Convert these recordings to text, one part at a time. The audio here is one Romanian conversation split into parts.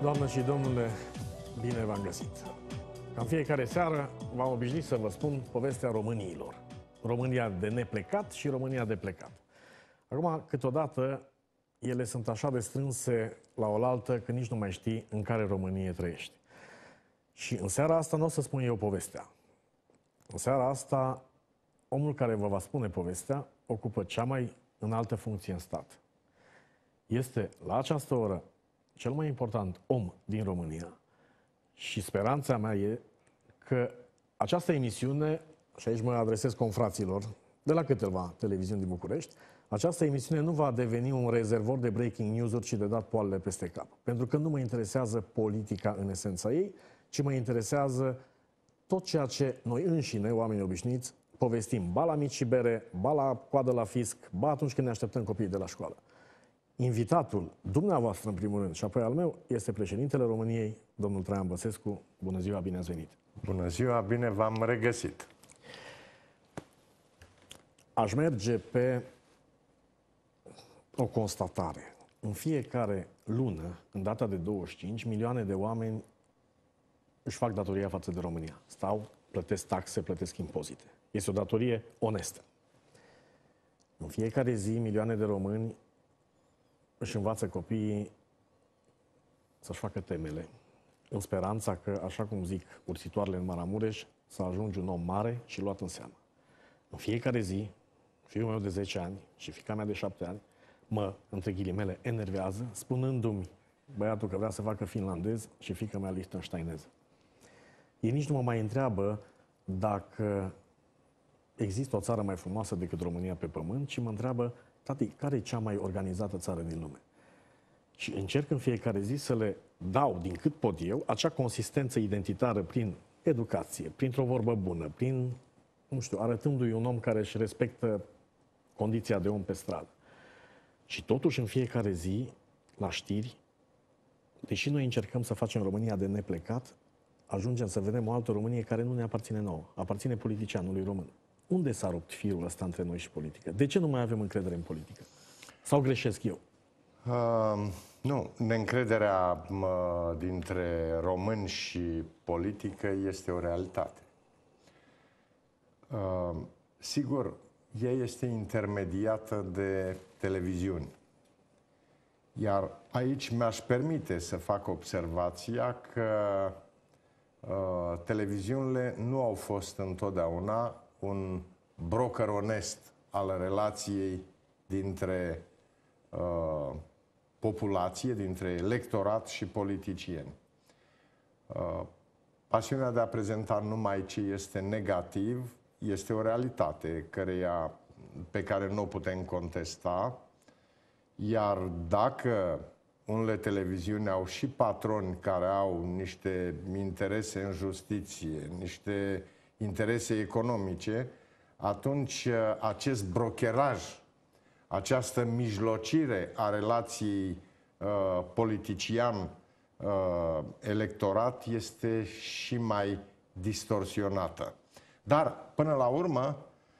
Doamnă și domnule, bine v-am găsit! Ca în fiecare seară v-am obișnuit să vă spun povestea româniilor. România de neplecat și România de plecat. Acum, câteodată, ele sunt așa de strânse la oaltă că nici nu mai știi în care Românie trăiești. Și în seara asta nu o să spun eu povestea. În seara asta, omul care vă va spune povestea ocupă cea mai înaltă funcție în stat. Este, la această oră, cel mai important om din România și speranța mea e că această emisiune, și aici mă adresez confraților de la câteva televiziuni din București, această emisiune nu va deveni un rezervor de breaking news-uri și de dat poalele peste cap. Pentru că nu mă interesează politica în esența ei, ci mă interesează tot ceea ce noi înșine, oamenii obișnuiți, povestim. Ba la mici și bere, ba la coadă la fisc, ba atunci când ne așteptăm copiii de la școală. Invitatul dumneavoastră, în primul rând, și apoi al meu, este președintele României, domnul Traian Băsescu. Bună ziua, bine ați venit! Bună ziua, bine v-am regăsit! Aș merge pe o constatare. În fiecare lună, în data de 25, milioane de oameni își fac datoria față de România. Stau, plătesc taxe, plătesc impozite. Este o datorie onestă. În fiecare zi, milioane de români își învață copiii să-și facă temele, în speranța că, așa cum zic ursitoarele în Maramureș, să ajungi un om mare și luat în seamă. În fiecare zi, fiul meu de 10 ani și fiica mea de 7 ani mă, între ghilimele, enervează, spunându-mi băiatul că vrea să facă finlandez și fiica mea liechtensteineză. Ei nici nu mă mai întreabă dacă există o țară mai frumoasă decât România pe pământ, ci mă întreabă: tati, care e cea mai organizată țară din lume? Și încerc în fiecare zi să le dau, din cât pot eu, acea consistență identitară prin educație, printr-o vorbă bună, prin, nu știu, arătându-i un om care își respectă condiția de om pe stradă. Și totuși, în fiecare zi, la știri, deși noi încercăm să facem România de neplecat, ajungem să vedem o altă Românie care nu ne aparține nouă, aparține politicianului român. Unde s-a rupt firul ăsta între noi și politică? De ce nu mai avem încredere în politică? Sau greșesc eu? Nu, neîncrederea dintre români și politică este o realitate. Sigur, ea este intermediată de televiziuni. Iar aici mi-aș permite să fac observația că televiziunile nu au fost întotdeauna un broker onest al relației dintre populație, dintre electorat și politicieni. Pasiunea de a prezenta numai ce este negativ este o realitate pe care nu o putem contesta, iar dacă unele televiziuni au și patroni care au niște interese în justiție, niște interese economice, atunci acest brokeraj, această mijlocire a relației politician-electorat este și mai distorsionată. Dar, până la urmă,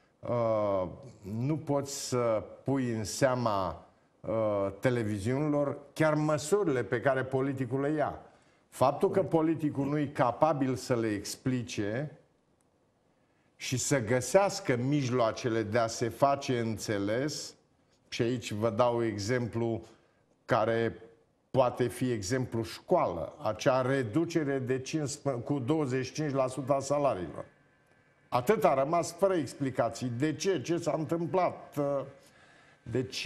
nu poți să pui în seama televiziunilor chiar măsurile pe care politicul le ia. Faptul că politicul nu e capabil să le explice și să găsească mijloacele de a se face înțeles, și aici vă dau exemplu care poate fi exemplu școală, acea reducere cu 25% a salariilor. Atât a rămas fără explicații. De ce? Ce s-a întâmplat? Deci,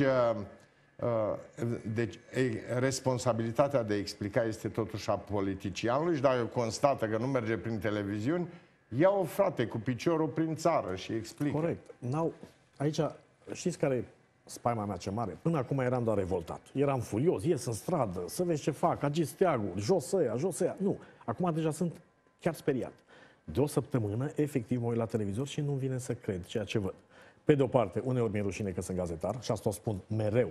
responsabilitatea de a explica este totuși a politicianului și dacă constată că nu merge prin televiziuni, ia-o, frate, cu piciorul prin țară și explică. Corect. Aici, știți care e spaima mea ce mare? Până acum eram doar revoltat. Eram furios, ies în stradă, să vezi ce fac, agit steagul, jos ăia, jos ăia. Nu. Acum deja sunt chiar speriat. De o săptămână, efectiv, mă uit la televizor și nu-mi vine să cred ceea ce văd. Pe de o parte, uneori mi-e rușine că sunt gazetar și asta o spun mereu.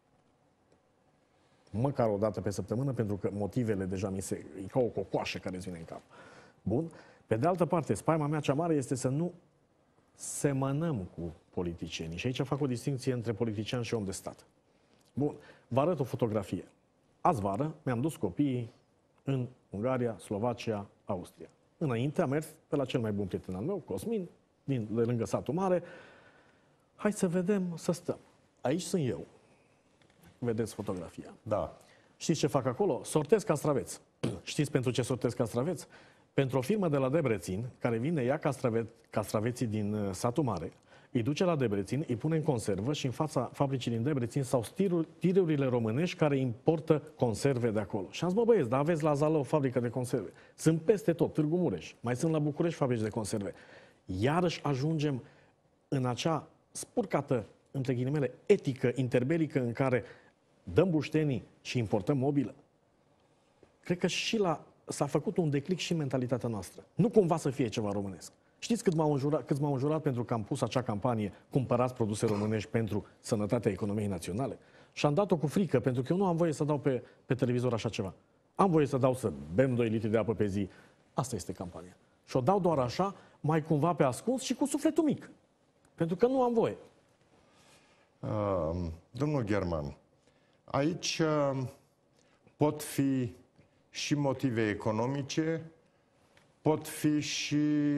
Măcar o dată pe săptămână, pentru că motivele deja e ca o cocoașă care îți vine în cap. Bun? Pe de altă parte, spaima mea cea mare este să nu semănăm cu politicienii. Și aici fac o distinție între politician și om de stat. Bun. Vă arăt o fotografie. Azi vară mi-am dus copiii în Ungaria, Slovacia, Austria. Înainte a mers pe la cel mai bun prieten al meu, Cosmin, de lângă satul mare. Hai să vedem, să stăm. Aici sunt eu. Vedeți fotografia. Da. Știți ce fac acolo? Sortez castraveți. Știți pentru ce sortez castraveți? Pentru o firmă de la Debrecen, care vine, ia castraveții din satul mare, îi duce la Debrecen, îi pune în conservă și în fața fabricii din Debrecen sau tirurile românești care importă conserve de acolo. Și am zis, bă băieți, dar aveți la Zală o fabrică de conserve. Sunt peste tot, Târgu Mureș. Mai sunt la București fabrici de conserve. Iarăși ajungem în acea spurcată, între ghilimele, etică interbelică în care dăm buștenii și importăm mobilă. Cred că și s-a făcut un declic și în mentalitatea noastră. Nu cumva să fie ceva românesc. Știți cât m-au înjurat pentru că am pus acea campanie cumpărați produse românești pentru sănătatea economiei naționale? Și am dat-o cu frică, pentru că eu nu am voie să dau pe televizor așa ceva. Am voie să dau să bem 2 litri de apă pe zi. Asta este campania. Și o dau doar așa, mai cumva pe ascuns și cu sufletul mic. Pentru că nu am voie. Domnul German, aici pot fi și motive economice, pot fi și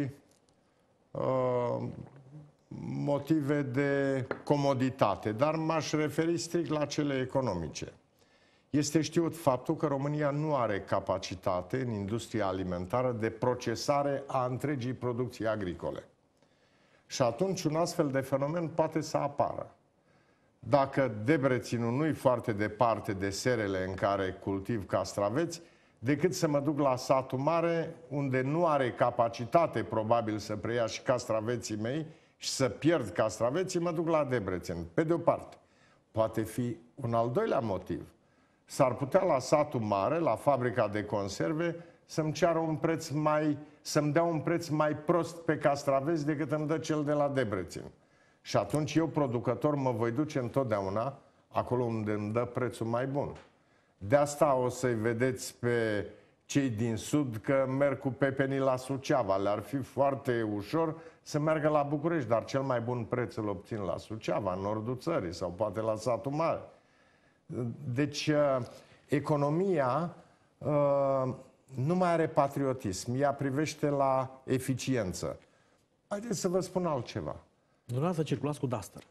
motive de comoditate, dar m-aș referi strict la cele economice. Este știut faptul că România nu are capacitate în industria alimentară de procesare a întregii producții agricole. Și atunci un astfel de fenomen poate să apară. Dacă Debrecenul nu-i foarte departe de serele în care cultiv castraveți, decât să mă duc la satul mare, unde nu are capacitate probabil să preia și castraveții mei și să pierd castraveții, mă duc la Debrecen. Pe de o parte, poate fi un al doilea motiv. S-ar putea la satul mare, la fabrica de conserve, să-mi ceară un preț să-mi dea un preț mai prost pe castraveți decât îmi dă cel de la Debrecen. Și atunci eu, producător, mă voi duce întotdeauna acolo unde îmi dă prețul mai bun. De asta o să-i vedeți pe cei din sud că merg cu pepenii la Suceava. Le-ar fi foarte ușor să meargă la București, dar cel mai bun preț îl obțin la Suceava, în nordul țării sau poate la satul mare. Deci, economia nu mai are patriotism. Ea privește la eficiență. Haideți să vă spun altceva. Dumneavoastră circulați cu Duster.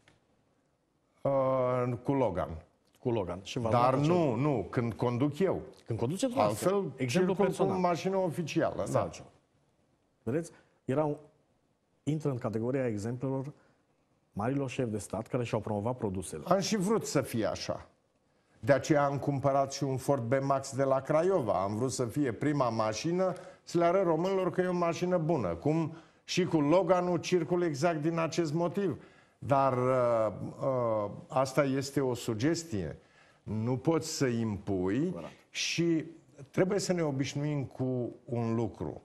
Cu Logan. Cu Logan. Și dar nu, când conduc eu. Când conduceți dumneavoastră. Altfel, exemplu cu o mașină oficială. Da. Vedeți? Intră în categoria exemplelor marilor șefi de stat care și-au promovat produsele. Am și vrut să fie așa. De aceea am cumpărat și un Ford B-Max de la Craiova. Am vrut să fie prima mașină, să le arăt românilor că e o mașină bună. Cum și cu Loganul circul exact din acest motiv. Dar asta este o sugestie. Nu poți să impui și trebuie să ne obișnuim cu un lucru.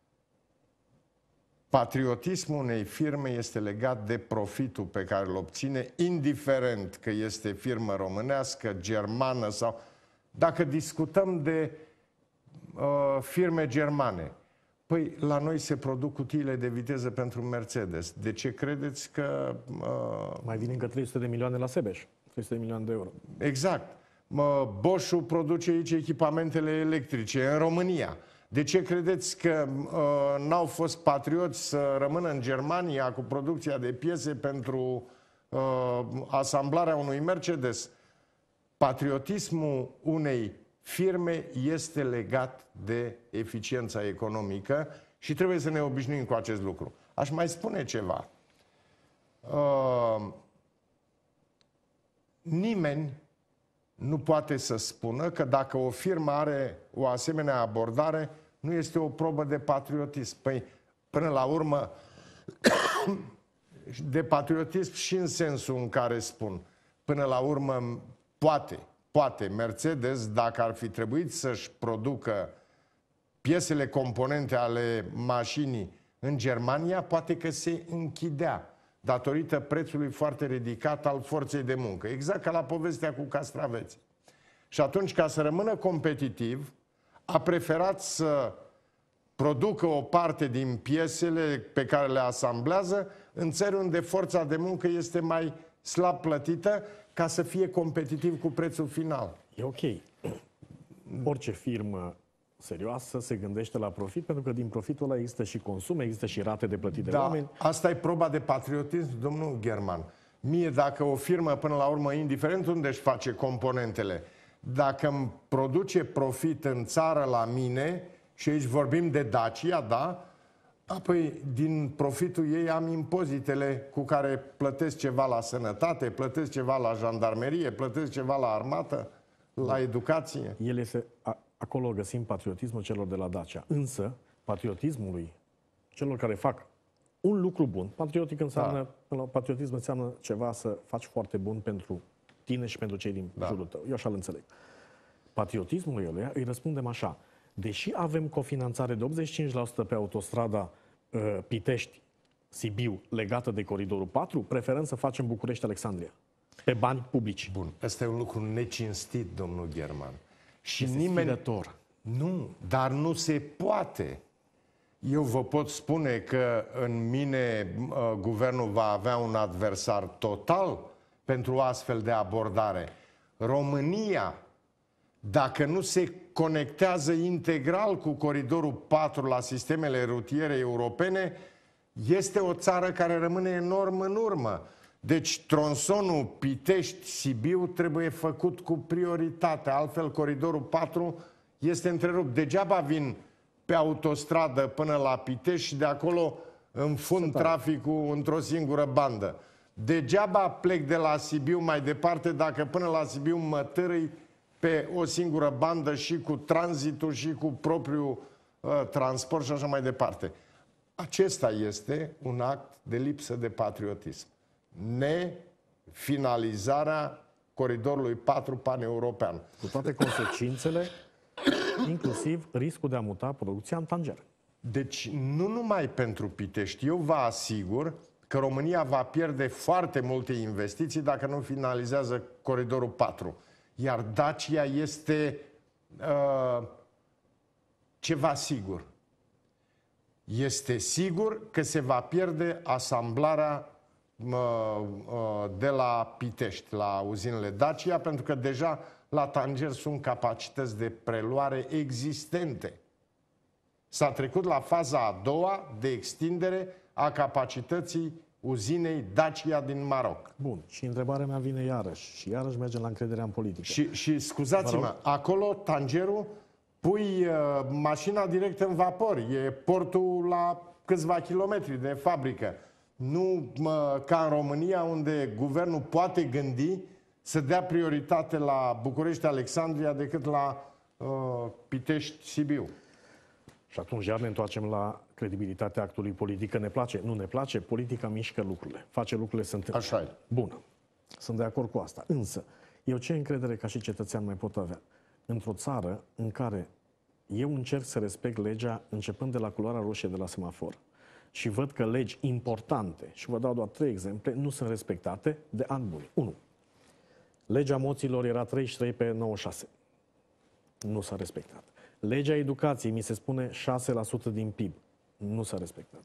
Patriotismul unei firme este legat de profitul pe care îl obține, indiferent că este firmă românească, germană sau... Dacă discutăm de firme germane, păi la noi se produc cutiile de viteză pentru Mercedes. De ce credeți că... Mai vin încă 300 de milioane la Sebeș, 300 de milioane de euro. Exact. Bosch-ul produce aici echipamentele electrice în România. De ce credeți că n-au fost patrioți să rămână în Germania cu producția de piese pentru asamblarea unui Mercedes? Patriotismul unei firme este legat de eficiența economică și trebuie să ne obișnuim cu acest lucru. Aș mai spune ceva. Nimeni nu poate să spună că dacă o firmă are o asemenea abordare, nu este o probă de patriotism. Păi, până la urmă, de patriotism și în sensul în care spun, până la urmă, poate Mercedes, dacă ar fi trebuit să-și producă piesele componente ale mașinii în Germania, poate că se închidea datorită prețului foarte ridicat al forței de muncă. Exact ca la povestea cu castraveți. Și atunci, ca să rămână competitiv, a preferat să producă o parte din piesele pe care le asamblează în țări unde forța de muncă este mai slab plătită, ca să fie competitiv cu prețul final. E ok. Orice firmă serioasă se gândește la profit, pentru că din profitul ăla există și consum, există și rate de plătit de Da, oameni. asta e proba de patriotism, domnul German. Mie, dacă o firmă, până la urmă, indiferent unde își face componentele, dacă îmi produce profit în țară la mine, și aici vorbim de Dacia, da? Apoi, din profitul ei am impozitele cu care plătesc ceva la sănătate, plătesc ceva la jandarmerie, plătesc ceva la armată, la educație. El este, acolo găsim patriotismul celor de la Dacia. Însă, patriotismului celor care fac un lucru bun, patriotic înseamnă, patriotism înseamnă ceva să faci foarte bun pentru tine și pentru cei din jurul tău. Eu așa-l înțeleg. Patriotismul ăluia îi răspundem așa. Deși avem cofinanțare de 85% pe autostrada Pitești-Sibiu legată de Coridorul 4, preferăm să facem București-Alexandria pe bani publici. Bun, ăsta e un lucru necinstit, domnul German. Și este nimeni... sfidător. Nu, dar nu se poate. Eu vă pot spune că în mine guvernul va avea un adversar total pentru astfel de abordare. România, dacă nu se conectează integral cu Coridorul 4 la sistemele rutiere europene, este o țară care rămâne enorm în urmă. Deci tronsonul Pitești-Sibiu trebuie făcut cu prioritate, altfel Coridorul 4 este întrerupt. Degeaba vin pe autostradă până la Pitești și de acolo înfund traficul într-o singură bandă. Degeaba plec de la Sibiu mai departe dacă până la Sibiu mă târâi pe o singură bandă și cu tranzitul și cu propriul transport și așa mai departe. Acesta este un act de lipsă de patriotism. Nefinalizarea Coridorului 4 paneuropean. Cu toate consecințele, inclusiv riscul de a muta producția în Tanger. Deci nu numai pentru Pitești. Eu vă asigur că România va pierde foarte multe investiții dacă nu finalizează Coridorul 4. Iar Dacia este ceva sigur. Este sigur că se va pierde asamblarea de la Pitești, la uzinele Dacia, pentru că deja la Tanger sunt capacități de preluare existente. S-a trecut la faza a doua de extindere a capacității uzinei Dacia din Maroc. Bun. Și întrebarea mea vine iarăși. Și iarăși mergem la încrederea în politică. Și scuzați-mă, acolo, Tangerul, pui mașina direct în vapor. E portul la câțiva kilometri de fabrică. Nu ca în România, unde guvernul poate gândi să dea prioritate la București-Alexandria decât la Pitești-Sibiu. Și atunci iar ne întoarcem la credibilitatea actului politic. Că ne place, nu ne place, politica mișcă lucrurile. Face lucrurile să întâmple. Așa e. Bună. Sunt de acord cu asta. Însă, eu ce încredere ca și cetățean mai pot avea? Într-o țară în care eu încerc să respect legea începând de la culoarea roșie de la semafor și văd că legi importante, și vă dau doar 3 exemple, nu sunt respectate de ani buni. 1. Legea moților era 33 pe 96. Nu s-a respectat. Legea educației, mi se spune 6% din PIB. Nu s-a respectat.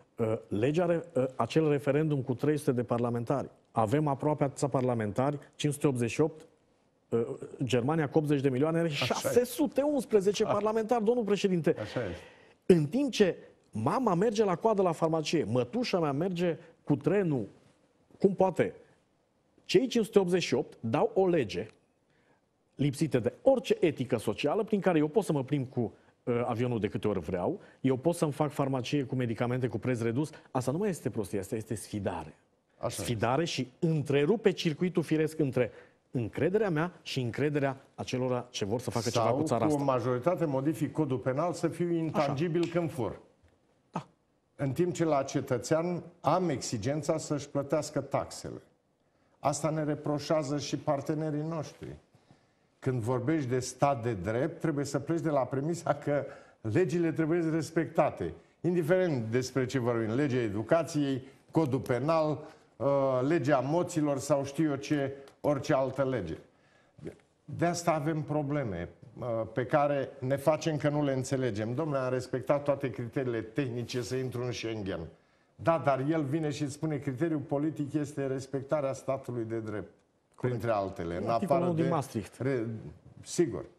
Acel referendum cu 300 de parlamentari. Avem aproape atâția parlamentari, 588, Germania cu 80 de milioane, are 611 parlamentari, domnul președinte. Așa este. În timp ce mama merge la coadă la farmacie, mătușa mea merge cu trenul, cum poate? Cei 588 dau o lege lipsită de orice etică socială, prin care eu pot să mă plimb cu avionul de câte ori vreau, eu pot să-mi fac farmacie cu medicamente cu preț redus. Asta nu mai este prostie, asta este sfidare. Așa sfidare este. Și întrerupe circuitul firesc între încrederea mea și încrederea acelora ce vor să facă ceva cu țara asta. Sau cu o majoritate modific codul penal să fiu intangibil când fur. Da. În timp ce la cetățean am exigența să-și plătească taxele. Asta ne reproșează și partenerii noștri. Când vorbești de stat de drept, trebuie să pleci de la premisa că legile trebuie respectate. Indiferent despre ce vorbim, legea educației, codul penal, legea moților sau știu eu ce, orice altă lege. De asta avem probleme pe care ne facem că nu le înțelegem. Domnule, am respectat toate criteriile tehnice să intru în Schengen. Da, dar el vine și spune criteriul politic este respectarea statului de drept. Printre altele. Articolul din Maastricht. Sigur.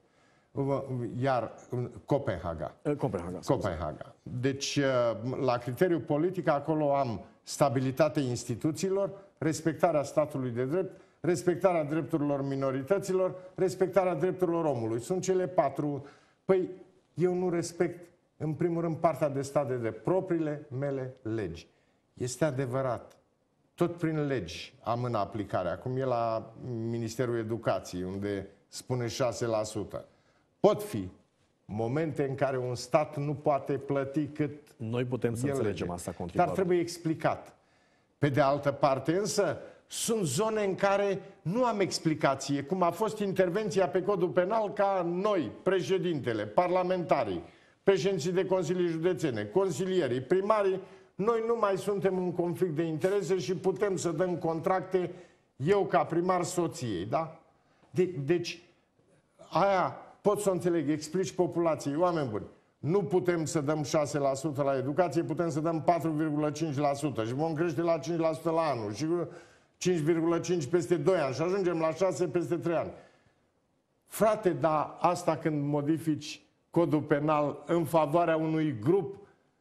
Iar Copenhaga. Copenhaga. Deci, la criteriul politic, acolo am stabilitatea instituțiilor, respectarea statului de drept, respectarea drepturilor minorităților, respectarea drepturilor omului. Sunt cele 4. Păi, eu nu respect, în primul rând, partea de stat de drept, propriile mele legi. Este adevărat. Tot prin legi am în aplicare. Acum e la Ministerul Educației, unde spune 6%. Pot fi momente în care un stat nu poate plăti cât noi putem să înțelegem asta contribuabil. Dar trebuie explicat. Pe de altă parte, însă, sunt zone în care nu am explicație, cum a fost intervenția pe codul penal ca noi, președintele, parlamentarii, președinții de consilii județene, consilierii, primarii, noi nu mai suntem în conflict de interese și putem să dăm contracte, eu ca primar soției, da? Deci, aia pot să o înțeleg, explici populației, oameni buni, nu putem să dăm 6% la educație, putem să dăm 4,5% și vom crește la 5% la anul și 5,5 peste 2 ani și ajungem la 6 peste 3 ani. Frate, dar asta când modifici codul penal în favoarea unui grup,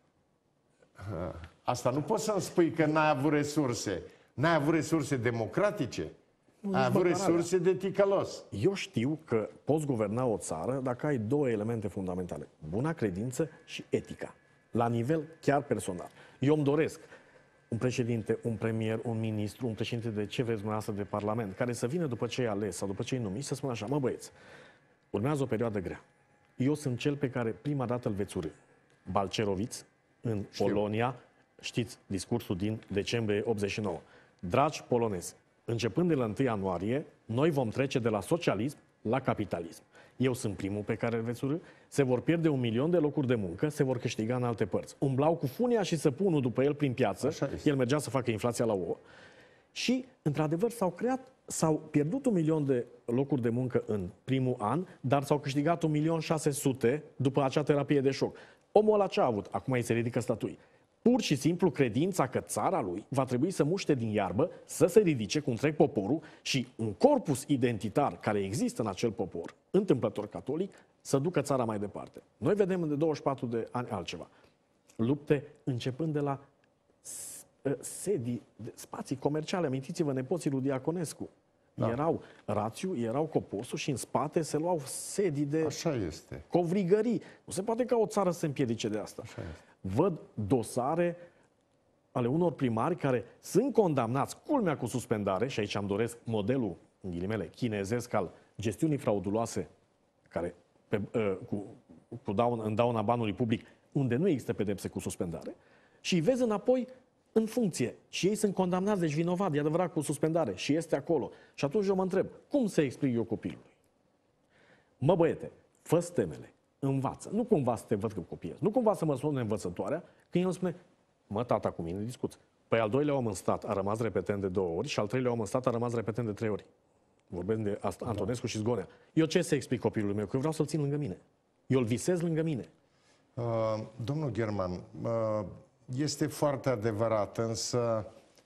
asta nu poți să-mi spui că n-ai avut resurse. N-ai avut resurse democratice. Ai avut resurse de ticălos. Eu știu că poți guverna o țară dacă ai 2 elemente fundamentale. Buna credință și etica. La nivel chiar personal. Eu îmi doresc un președinte, un premier, un ministru, un președinte de ce vreți dumneavoastră de parlament, care să vină după ce e ales sau după ce e numit, să spună așa: mă băieți, urmează o perioadă grea. Eu sunt cel pe care prima dată îl veți urî. Balceroviț, în Polonia, știți discursul din decembrie 89. Dragi polonezi, începând de la 1 ianuarie, noi vom trece de la socialism la capitalism. Eu sunt primul pe care îl veți urî, se vor pierde 1 milion de locuri de muncă, se vor câștiga în alte părți. Umblau cu funia și săpunul după el prin piață, el mergea să facă inflația la ouă. Și, într-adevăr, s-au pierdut 1 milion de locuri de muncă în primul an, dar s-au câștigat 1.600.000 după acea terapie de șoc. Omul ăla ce a avut? Acum îi se ridică statui. Pur și simplu credința că țara lui va trebui să muște din iarbă, să se ridice cu întreg poporul și un corpus identitar care există în acel popor, întâmplător catolic, să ducă țara mai departe. Noi vedem de 24 de ani altceva. Lupte începând de la sedii, spații comerciale. Amintiți-vă nepoții lui Diaconescu. Da. Erau Rațiu, erau Coposul și în spate se luau sedii de covrigării. Nu se poate ca o țară să se împiedice de asta. Văd dosare ale unor primari care sunt condamnați, culmea cu suspendare, și aici îmi doresc modelul, în ghilimele, chinezesc al gestiunii frauduloase, care în dauna banului public, unde nu există pedepse cu suspendare, și îi vezi înapoi în funcție. Și ei sunt condamnați, deci vinovat, e adevărat, cu suspendare. Și este acolo. Și atunci eu mă întreb, cum să explic eu copilului? Mă băiete, fă-ți temele, învață. Nu cumva să te văd că copiezi. Nu cumva să mă spune învățătoarea, când el îmi spune: mă, tata, cu mine discuți. Păi al doilea om în stat a rămas repetent de 2 ori și al treilea om în stat a rămas repetent de 3 ori. Vorbesc de Antonescu și Zgonea. Eu ce să explic copilului meu? Că eu vreau să-l țin lângă mine. Eu îl visez lângă mine. Domnul German, este foarte adevărat, însă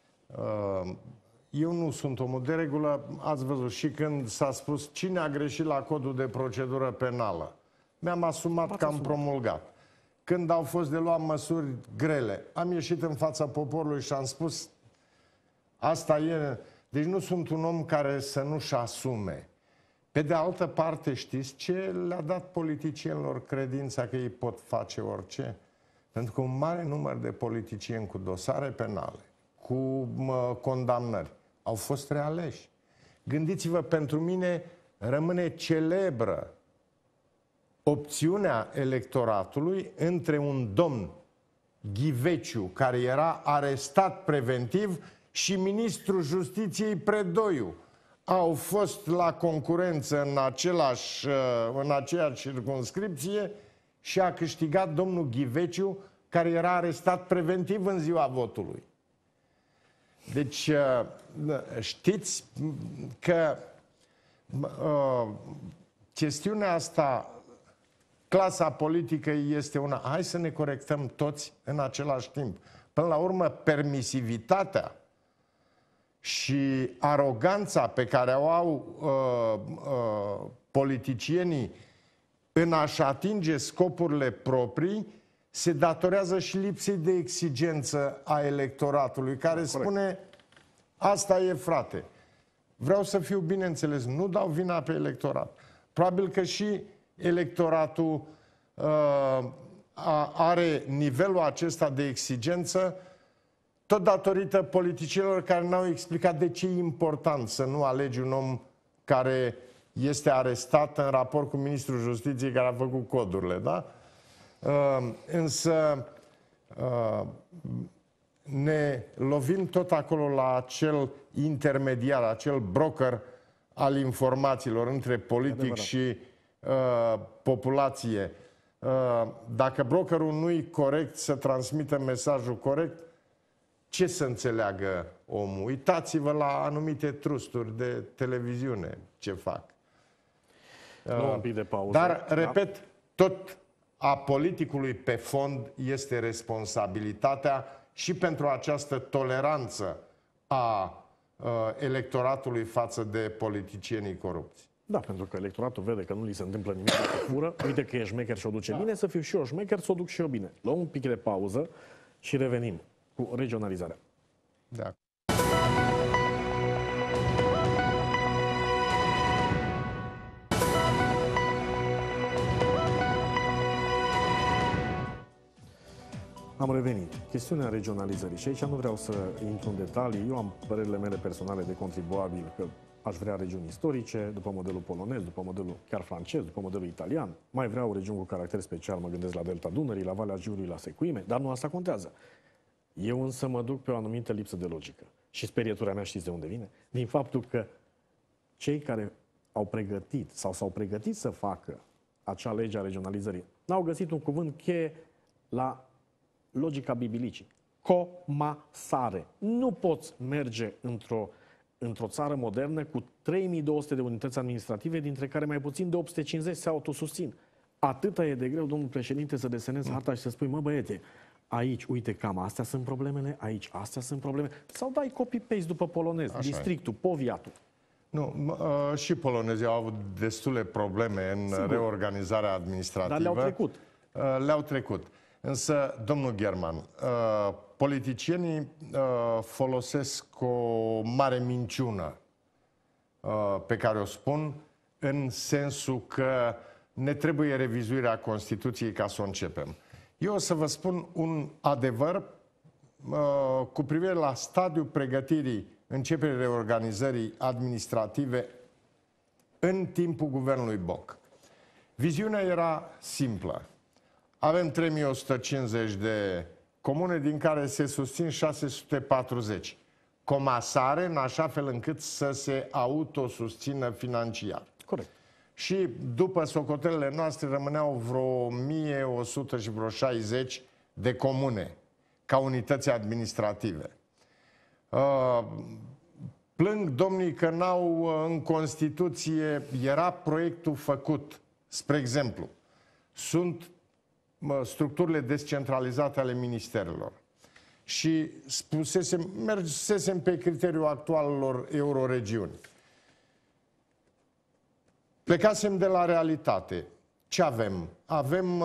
eu nu sunt omul de regulă. Ați văzut și când s-a spus cine a greșit la codul de procedură penală. Mi-am asumat că am promulgat. Când au fost de luat măsuri grele, am ieșit în fața poporului și am spus: asta e. Deci nu sunt un om care să nu-și asume. Pe de altă parte, știți ce le-a dat politicienilor credința că ei pot face orice? Pentru că un mare număr de politicieni cu dosare penale, cu condamnări, au fost realeși. Gândiți-vă, pentru mine rămâne celebră opțiunea electoratului între un domn Ghiveciu, care era arestat preventiv, și ministrul Justiției Predoiu. Au fost la concurență în aceeași circumscripție și a câștigat domnul Ghiveciu, care era arestat preventiv în ziua votului. Deci, știți că chestiunea asta, clasa politică este una. Hai să ne corectăm toți în același timp. Până la urmă, permisivitatea și aroganța pe care o au politicienii în a-și atinge scopurile proprii, se datorează și lipsei de exigență a electoratului, care spune, asta e, frate. Vreau să fiu bineînțeles, nu dau vina pe electorat. Probabil că și electoratul are nivelul acesta de exigență tot datorită politicienilor care n-au explicat de ce e important să nu alegi un om care este arestat în raport cu ministrul Justiției care a făcut codurile, da? Însă ne lovim tot acolo la acel intermediar, acel broker al informațiilor între politic și populație. Dacă brokerul nu-i corect să transmită mesajul corect, ce să înțeleagă omul? Uitați-vă la anumite trusturi de televiziune ce fac. Un pic de pauză. Dar, repet, tot a politicului pe fond este responsabilitatea și pentru această toleranță a electoratului față de politicienii corupți. Da, pentru că electoratul vede că nu li se întâmplă nimic de fură, uite că e șmecher și o duce bine, să fiu și eu șmecher, să o duc și eu bine. Luăm un pic de pauză și revenim cu regionalizarea. Da. Am revenit. Chestiunea regionalizării. Și aici nu vreau să intru în detalii. Eu am părerile mele personale de contribuabil că aș vrea regiuni istorice, după modelul polonez, după modelul chiar francez, după modelul italian. Mai vreau regiuni cu caracter special, mă gândesc la Delta Dunării, la Valea Jiului, la Secuime, dar nu asta contează. Eu însă mă duc pe o anumită lipsă de logică. Și sperietura mea știți de unde vine? Din faptul că cei care au pregătit sau s-au pregătit să facă acea lege a regionalizării n-au găsit un cuvânt cheie la logica bibilicii. Comasare. Nu poți merge într-o țară modernă cu 3200 de unități administrative, dintre care mai puțin de 850 se autosusțin. Atâta e de greu, domnul președinte, să desenezi harta și să spui, mă băiete, aici, uite, cam astea sunt problemele, aici, astea sunt probleme. Sau dai copy-paste după polonez, așa districtul, poviatul. Nu, și polonezii au avut destule probleme în reorganizarea administrativă. Dar le-au trecut. Le-au trecut. Însă, domnul German, politicienii folosesc o mare minciună pe care o spun în sensul că ne trebuie revizuirea Constituției ca să o începem. Eu o să vă spun un adevăr cu privire la stadiul pregătirii începerii reorganizării administrative în timpul guvernului Boc. Viziunea era simplă. Avem 3150 de comune, din care se susțin 640. Comasare, în așa fel încât să se autosusțină financiar. Corect. Și după socotelele noastre rămâneau vreo 1100 și vreo 60 de comune ca unități administrative. Plâng domnii că n-au în Constituție, era proiectul făcut. Spre exemplu, sunt structurile descentralizate ale ministerelor. Și mergesem pe criteriul actualelor euroregiuni. Plecasem de la realitate. Ce avem? Avem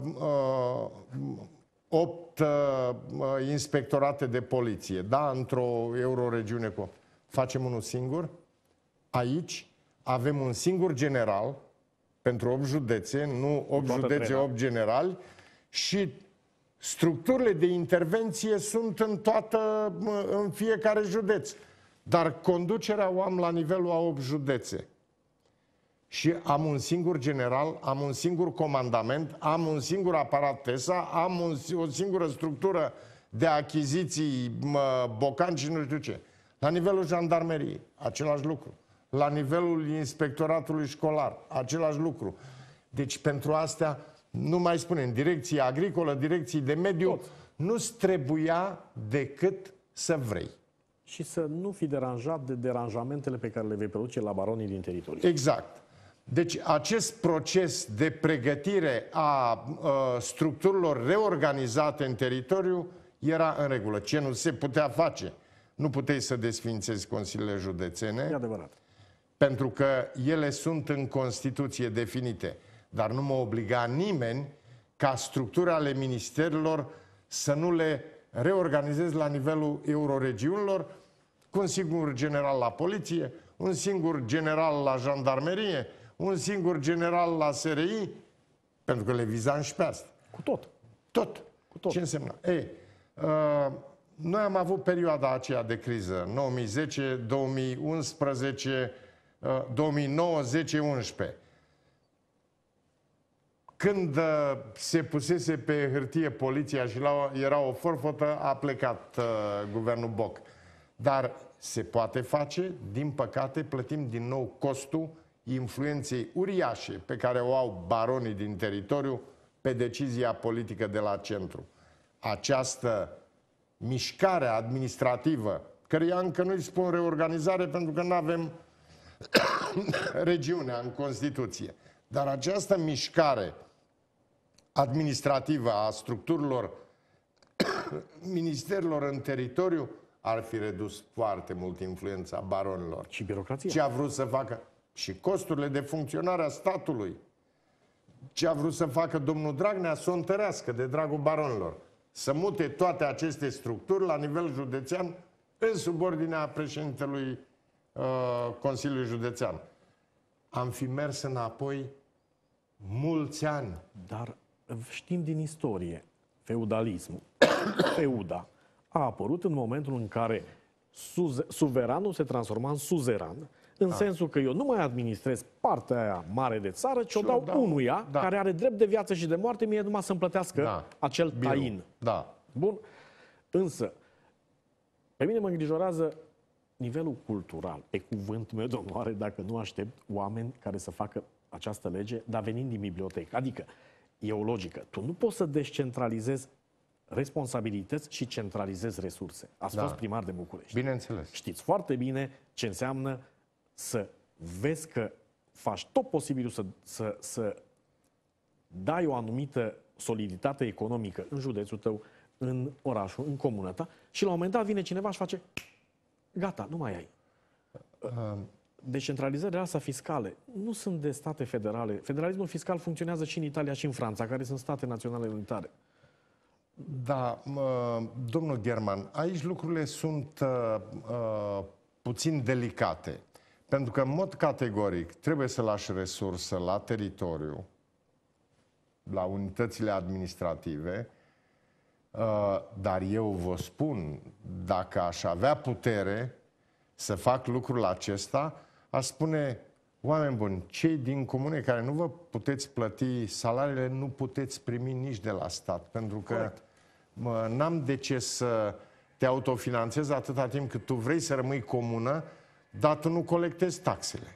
8 inspectorate de poliție, da? Într-o euroregiune. Facem unul singur. Aici avem un singur general pentru 8 județe, nu 8 județe, 8 generali, și structurile de intervenție sunt în fiecare județ. Dar conducerea o am la nivelul a 8 județe. Și am un singur general, am un singur comandament, am un singur aparat TESA, am o singură structură de achiziții, bocan și nu știu ce. La nivelul jandarmeriei, același lucru. La nivelul inspectoratului școlar, același lucru. Deci pentru astea, nu mai spunem, direcție agricolă, direcții de mediu, nu-ți trebuia decât să vrei. Și să nu fi deranjat de deranjamentele pe care le vei produce la baronii din teritoriu. Exact. Deci acest proces de pregătire a structurilor reorganizate în teritoriu era în regulă. Ce nu se putea face? Nu puteai să desfințezi consiliile județene. E adevărat. Pentru că ele sunt în Constituție definite. dar nu mă obliga nimeni ca structuri ale ministerilor să nu le reorganizez la nivelul euroregiunilor, cu un singur general la poliție, un singur general la jandarmerie, un singur general la SRI, pentru că le vizam și pe asta. Cu tot. Tot. Cu tot. Ce însemna? Noi am avut perioada aceea de criză, 2010, 2011, 2009, 10, 11. Când se pusese pe hârtie poliția și era o forfotă, a plecat guvernul Boc. Dar se poate face, din păcate plătim din nou costul influenței uriașe pe care o au baronii din teritoriu pe decizia politică de la centru. Această mișcare administrativă, căreia încă nu-i spun reorganizare pentru că nu avem regiunea în Constituție, dar această mișcare administrativă a structurilor ministerilor în teritoriu ar fi redus foarte mult influența baronilor. Și birocrația. Ce a vrut să facă? Și costurile de funcționare a statului. Ce a vrut să facă domnul Dragnea? Să o întărească de dragul baronilor. Să mute toate aceste structuri la nivel județean în subordinea președintelui Consiliului Județean. Am fi mers înapoi mulți ani. Dar știm din istorie, feudalismul, feuda, a apărut în momentul în care suveranul se transforma în suzeran, în sensul că eu nu mai administrez partea aia mare de țară, ci o dau unuia care are drept de viață și de moarte, mie numai să-mi plătească acel tain. Da. Bun. Însă, pe mine mă îngrijorează nivelul cultural. Pe cuvântul meu de onoare, dacă nu aștept oameni care să facă această lege, dar venind din bibliotecă. Adică, e o logică. Tu nu poți să descentralizezi responsabilități și centralizezi resurse. Ați fost primar de București. Bineînțeles. Știți foarte bine ce înseamnă să vezi că faci tot posibilul să dai o anumită soliditate economică în județul tău, în orașul, în comuna ta și la un moment dat vine cineva și face gata, nu mai ai. Descentralizările astea fiscale nu sunt de state federale. Federalismul fiscal funcționează și în Italia și în Franța, care sunt state naționale unitare. Da, domnul German, aici lucrurile sunt puțin delicate. Pentru că, în mod categoric, trebuie să lași resursă la teritoriu, la unitățile administrative, dar eu vă spun, dacă aș avea putere să fac lucrul acesta, aș spune, oameni buni, cei din comune care nu vă puteți plăti salariile, nu puteți primi nici de la stat, pentru că n-am de ce să te autofinanțezi atâta timp cât tu vrei să rămâi comună, dar tu nu colectezi taxele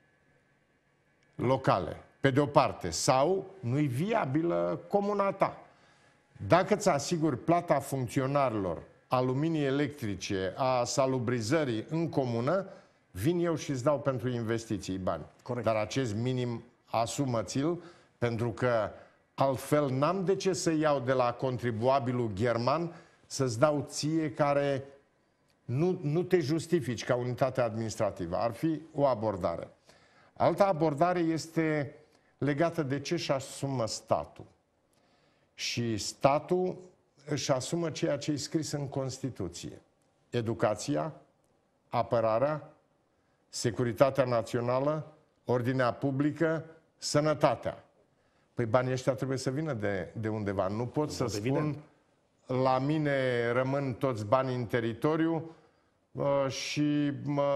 locale, pe de o parte, sau nu-i viabilă comuna ta. Dacă îți asiguri plata funcționarilor, a luminii electrice, a salubrizării în comună, vin eu și îți dau pentru investiții bani. Corect. Dar acest minim asumă-ți-l, pentru că altfel n-am de ce să iau de la contribuabilul german să-ți dau ție care nu te justifici ca unitate administrativă. Ar fi o abordare. Alta abordare este legată de ce își asumă statul. Și statul își asumă ceea ce e scris în Constituție. Educația, apărarea, securitatea națională, ordinea publică, sănătatea. Păi banii ăștia trebuie să vină de undeva. Nu pot să spun, la mine rămân toți banii în teritoriu și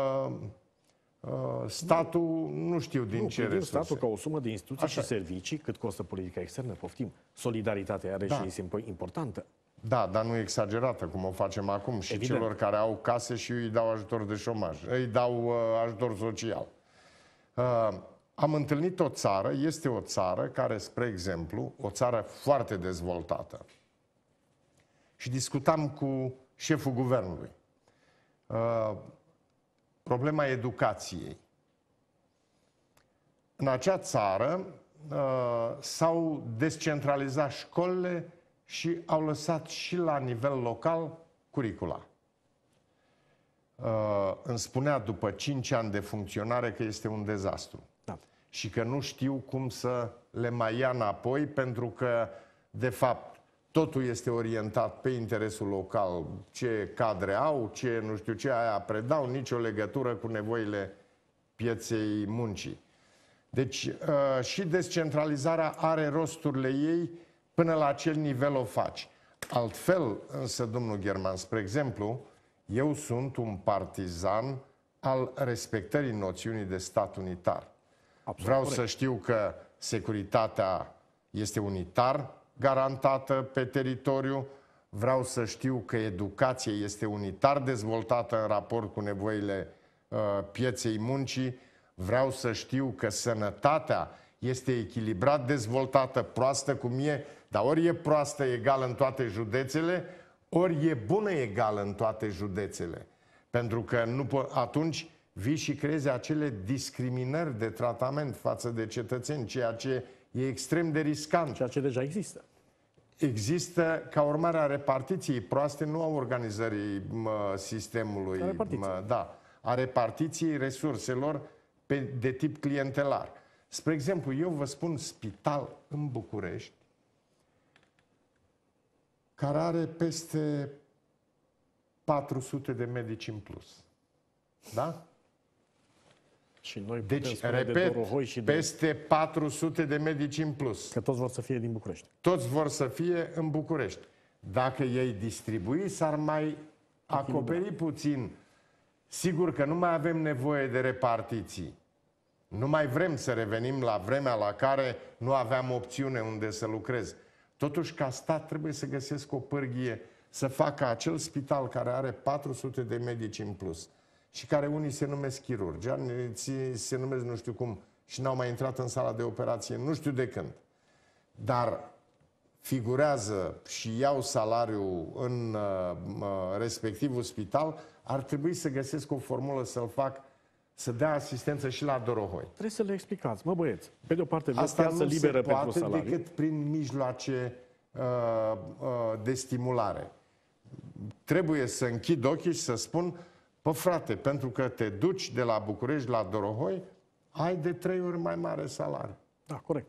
statul nu știu din ce resurse. Statul ca o sumă de instituții și servicii, cât costă politica externă, poftim. Solidaritatea are și importantă. Da, dar nu exagerată, cum o facem acum și celor care au case și îi dau ajutor de șomaj, îi dau ajutor social. Am întâlnit o țară, este o țară care, spre exemplu, o țară foarte dezvoltată. Și discutam cu șeful guvernului. Problema educației. În acea țară s-au descentralizat școlile și au lăsat și la nivel local curicula. Îmi spunea după 5 ani de funcționare că este un dezastru. Da. și că nu știu cum să le mai ia înapoi, pentru că, de fapt, totul este orientat pe interesul local, ce cadre au, ce nu știu ce aia predau, nicio legătură cu nevoile pieței muncii. Deci și descentralizarea are rosturile ei, până la acel nivel o faci. Altfel, însă, domnul German, spre exemplu, eu sunt un partizan al respectării noțiunii de stat unitar. Absolut Vreau corect. Să știu că securitatea este unitar garantată pe teritoriu, vreau să știu că educația este unitar dezvoltată în raport cu nevoile pieței muncii, vreau să știu că sănătatea este echilibrat dezvoltată, proastă cum e, dar ori e proastă egal în toate județele, ori e bună egal în toate județele. Pentru că atunci vii și creezi acele discriminări de tratament față de cetățeni, ceea ce e extrem de riscant. Ceea ce deja există. Există, ca urmare a repartiției proaste, nu a organizării sistemului, a repartiției resurselor de tip clientelar. Spre exemplu, eu vă spun spital în București, care are peste 400 de medici în plus. Da? Și noi deci, repet, peste 400 de medici în plus. Că toți vor să fie din București. Toți vor să fie în București. Dacă ei distribui, s-ar mai acoperi puțin. Sigur că nu mai avem nevoie de repartiții. Nu mai vrem să revenim la vremea la care nu aveam opțiune unde să lucrez. Totuși, ca stat, trebuie să găsesc o pârghie să facă acel spital care are 400 de medici în plus și care unii se numesc chirurgi, se numesc nu știu cum și n-au mai intrat în sala de operație, nu știu de când. Dar figurează și iau salariul în respectivul spital, ar trebui să găsesc o formulă să-l fac, să dea asistență și la Dorohoi. Trebuie să le explicați. Mă băieți, pe de o parte vreți piață liberă pentru salariu. Asta nu se poate decât prin mijloace de stimulare. Trebuie să închid ochii și să spun, pă frate, pentru că te duci de la București la Dorohoi, ai de 3 ori mai mare salariu. Da, corect.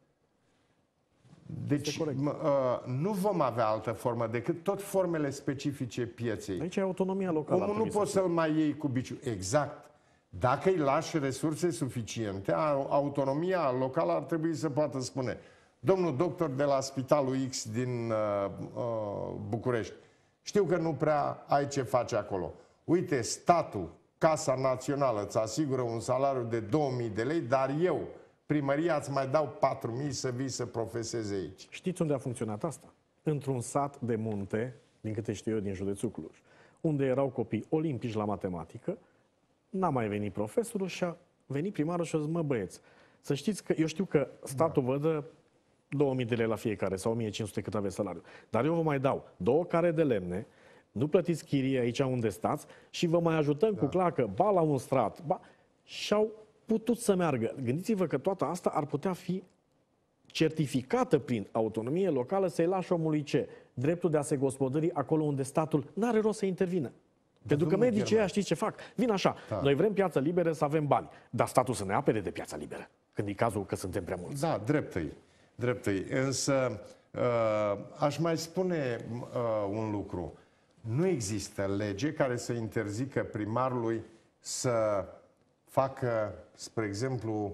Deci nu vom avea altă formă decât tot formele specifice pieței. Aici e autonomia locală. Omul nu poți să-l mai iei cu biciul. Exact. Dacă îi lași resurse suficiente, autonomia locală ar trebui să poată spune: domnul doctor de la Spitalul X din București, știu că nu prea ai ce face acolo. Uite, statul, Casa Națională, îți asigură un salariu de 2000 de lei, dar eu, primăria, îți mai dau 4000 să vii să profesezi aici. Știți unde a funcționat asta? Într-un sat de munte, din câte știu eu, din județul Cluj, unde erau copii olimpici la matematică, n-a mai venit profesorul și a venit primarul și a zis: mă băieți, să știți că eu știu că statul vă dă 2000 de lei la fiecare sau 1500 cât aveți salariu, dar eu vă mai dau 2 care de lemne, nu plătiți chirie aici unde stați și vă mai ajutăm cu clacă, ba la un strat, ba... Și-au putut să meargă. Gândiți-vă că toată asta ar putea fi certificată prin autonomie locală, să-i lași omului ce? Dreptul de a se gospodări acolo unde statul n-are rost să intervină. Pentru că medicii ăia știți ce fac? Vin așa, noi vrem piață liberă să avem bani, dar statul să ne apere de piața liberă, când e cazul că suntem prea mulți. Da, dreptăi. Însă aș mai spune un lucru. Nu există lege care să interzică primarului să facă, spre exemplu,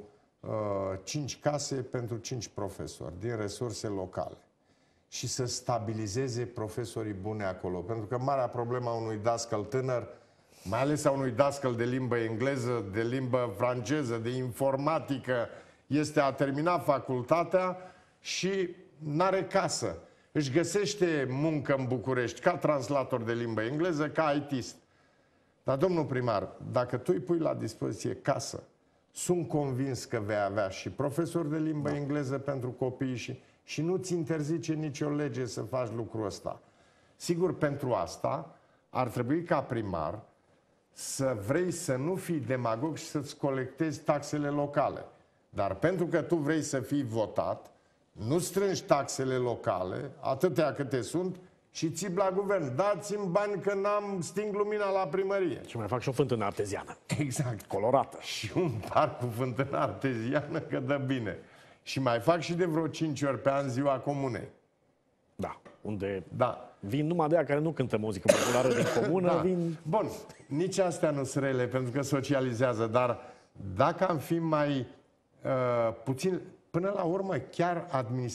5 case pentru 5 profesori din resurse locale și să stabilizeze profesorii bune acolo. Pentru că marea problemă a unui dascăl tânăr, mai ales a unui dascăl de limbă engleză, de limbă franceză, de informatică, este a termina facultatea și n-are casă. Își găsește muncă în București ca translator de limbă engleză, ca IT-ist. Dar, domnul primar, dacă tu îi pui la dispoziție casă, sunt convins că vei avea și profesori de limbă engleză pentru copii și nu-ți interzice nicio lege să faci lucrul ăsta. Sigur, pentru asta ar trebui ca primar să vrei să nu fii demagog și să-ți colectezi taxele locale. Dar pentru că tu vrei să fii votat, nu strângi taxele locale, atâtea câte sunt, și țip la guvern. Dați-mi bani că n-am sting lumina la primărie. Și mai fac și o fântână arteziană. Exact. Colorată. Și un parc cu fântână arteziană că dă bine. Și mai fac și de vreo 5 ori pe an ziua comunei. Da, unde Da. vin numai de aia care nu cântă muzică populară din comună, Da. vin... Bun, nici astea nu sunt rele, pentru că socializează, dar dacă am fi mai puțin, până la urmă, chiar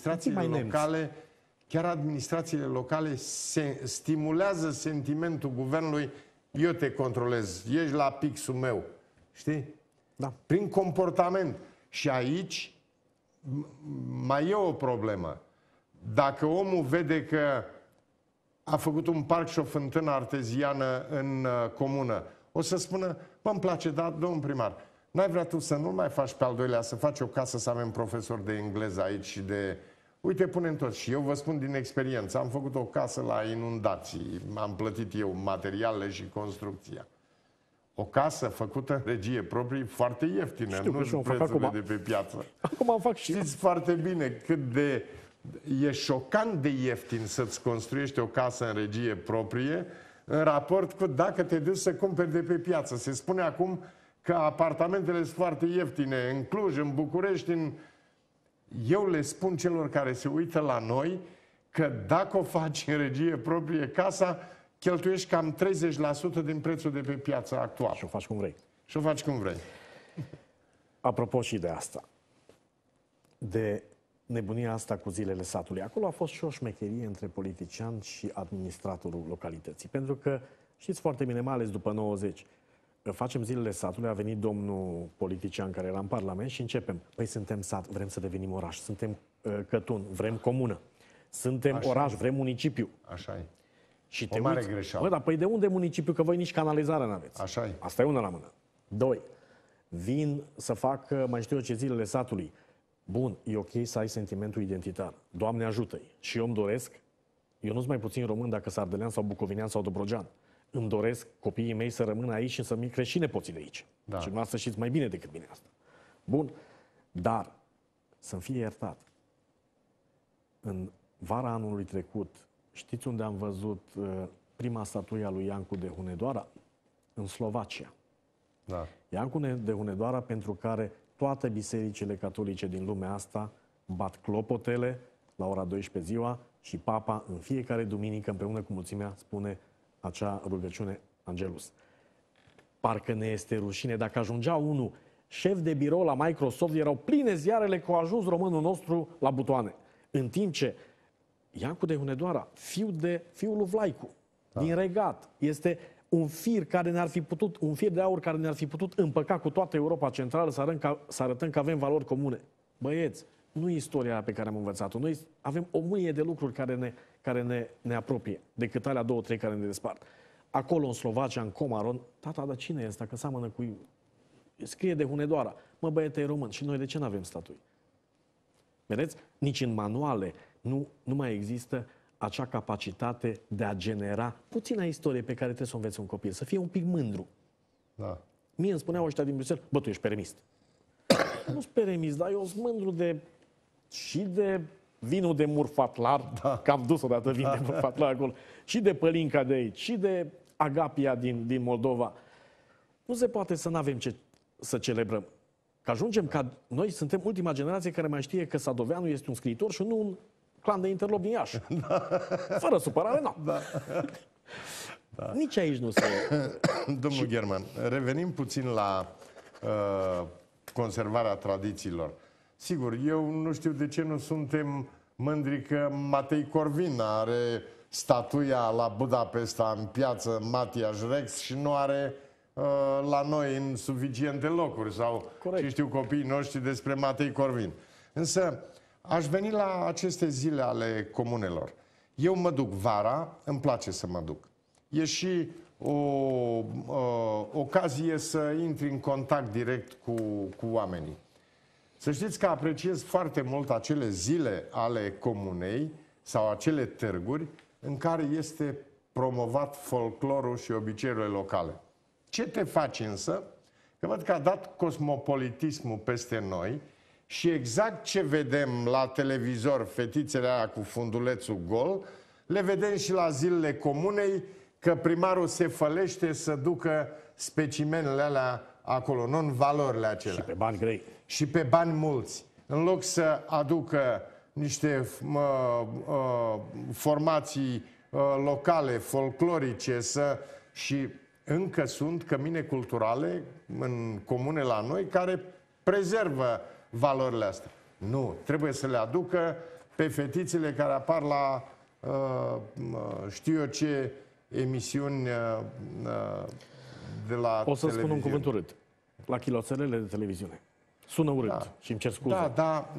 administrațiile locale stimulează sentimentul guvernului, eu te controlez, ești la pixul meu, știi? Da. Prin comportament. Și aici mai e o problemă. Dacă omul vede că a făcut un parc și o fântână arteziană în comună, o să spună, bă, îmi place, dar, domnul primar, n-ai vrea tu să nu mai faci pe al doilea, să faci o casă, să avem profesori de engleză aici și de... Uite, punem toți. Și eu vă spun din experiență, am făcut o casă la inundații, am plătit eu materialele și construcția. O casă făcută în regie proprie, foarte ieftină, nu știu prețurile de pe piață. Acum fac și știți foarte bine cât de... E șocant de ieftin să-ți construiești o casă în regie proprie în raport cu dacă te duci să cumperi de pe piață. Se spune acum că apartamentele sunt foarte ieftine în Cluj, în București, Eu le spun celor care se uită la noi că dacă o faci în regie proprie casa, cheltuiești cam 30% din prețul de pe piața actuală. Și o faci cum vrei. Și o faci cum vrei. Apropo și de asta, de nebunia asta cu zilele satului, acolo a fost și o șmecherie între politician și administratorul localității. Pentru că, știți foarte bine, mai ales după 90, facem zilele satului, a venit domnul politician care era în Parlament și începem. Păi suntem sat, vrem să devenim oraș, suntem Cătun, vrem comună, suntem Așa oraș, e. vrem municipiu. Așa e. Și O mare greșeală. Bă, dar păi de unde municipiu? Că voi nici canalizare n-aveți. Așa e. Asta e una la mână. Doi, vin să fac, mai știu eu ce, zilele satului. Bun, e ok să ai sentimentul identitar. Doamne ajută-i. Și eu îmi doresc, eu nu-s mai puțin român dacă sunt ardelean sau bucovinean sau dobrogean. Îmi doresc copiii mei să rămână aici și să-mi crește și nepoții de aici. Da. Și dumneavoastră știți mai bine decât mine asta. Bun, dar să-mi fie iertat. În vara anului trecut, știți unde am văzut prima statuie a lui Iancu de Hunedoara? În Slovacia. Da. Iancu de Hunedoara, pentru care toate bisericile catolice din lumea asta bat clopotele la ora 12 ziua și Papa în fiecare duminică împreună cu mulțimea spune acea rugăciune Angelus. Parcă ne este rușine. Dacă ajungea unul șef de birou la Microsoft, erau pline ziarele că a ajuns românul nostru la butoane. În timp ce Iancu de Hunedoara, fiul lui Vlaicu, din Regat, este un fir care ne-ar fi putut, un fir de aur care ne-ar fi putut împăca cu toată Europa Centrală, să arătăm că avem valori comune. Băieți, nu e istoria pe care am învățat-o. Noi avem o mânie de lucruri care ne apropie, decât alea 2-3 care ne despart. Acolo, în Slovacia, în Comaron, tata, dar cine e ăsta? Că seamănă cu... Scrie de Hunedoara. Mă, băiete, e român. Și noi de ce nu avem statui? Vedeți? Nici în manuale nu mai există acea capacitate de a genera puțină istorie pe care trebuie să o înveți un copil. Să fie un pic mândru. Da. Mie îmi spuneau ăștia din Bruxelles, bă, tu ești peremist. Nu sunt peremist, dar eu sunt mândru și de vinul de murfatlar, că am dus odată vin de murfatlar acolo, și de pălinca de aici, și de agapia din Moldova. Nu se poate să nu avem ce să celebrăm. Că ajungem ca... Noi suntem ultima generație care mai știe că Sadoveanu este un scriitor și nu un clan de interlop din Iași. Fără supărare, nu. Da. Da. Nici aici nu se... Domnul German, revenim puțin la conservarea tradițiilor. Sigur, eu nu știu de ce nu suntem mândri că Matei Corvin are statuia la Budapesta în piață Matias Rex și nu are la noi în suficiente locuri sau ce știu copiii noștri despre Matei Corvin. Însă aș veni la aceste zile ale comunelor. Eu mă duc vara, îmi place să mă duc. E și o ocazie să intri în contact direct cu oamenii. Să știți că apreciez foarte mult acele zile ale comunei sau acele târguri în care este promovat folclorul și obiceiurile locale. Ce te faci însă? Că văd că a dat cosmopolitismul peste noi și exact ce vedem la televizor, fetițele aia cu fundulețul gol, le vedem și la zilele comunei, că primarul se fălește să ducă specimenele alea acolo, nu în valorile acelea. Și pe bani grei. Și pe bani mulți. În loc să aducă niște formații locale, folclorice, și încă sunt cămine culturale în comune la noi care prezervă valorile astea. Nu, trebuie să le aducă pe fetițele care apar la știu eu ce emisiuni de la O să televiziune. spun un cuvânt urât. La chiloțelele de televiziune. Sună urât și îmi cer scuze. Da,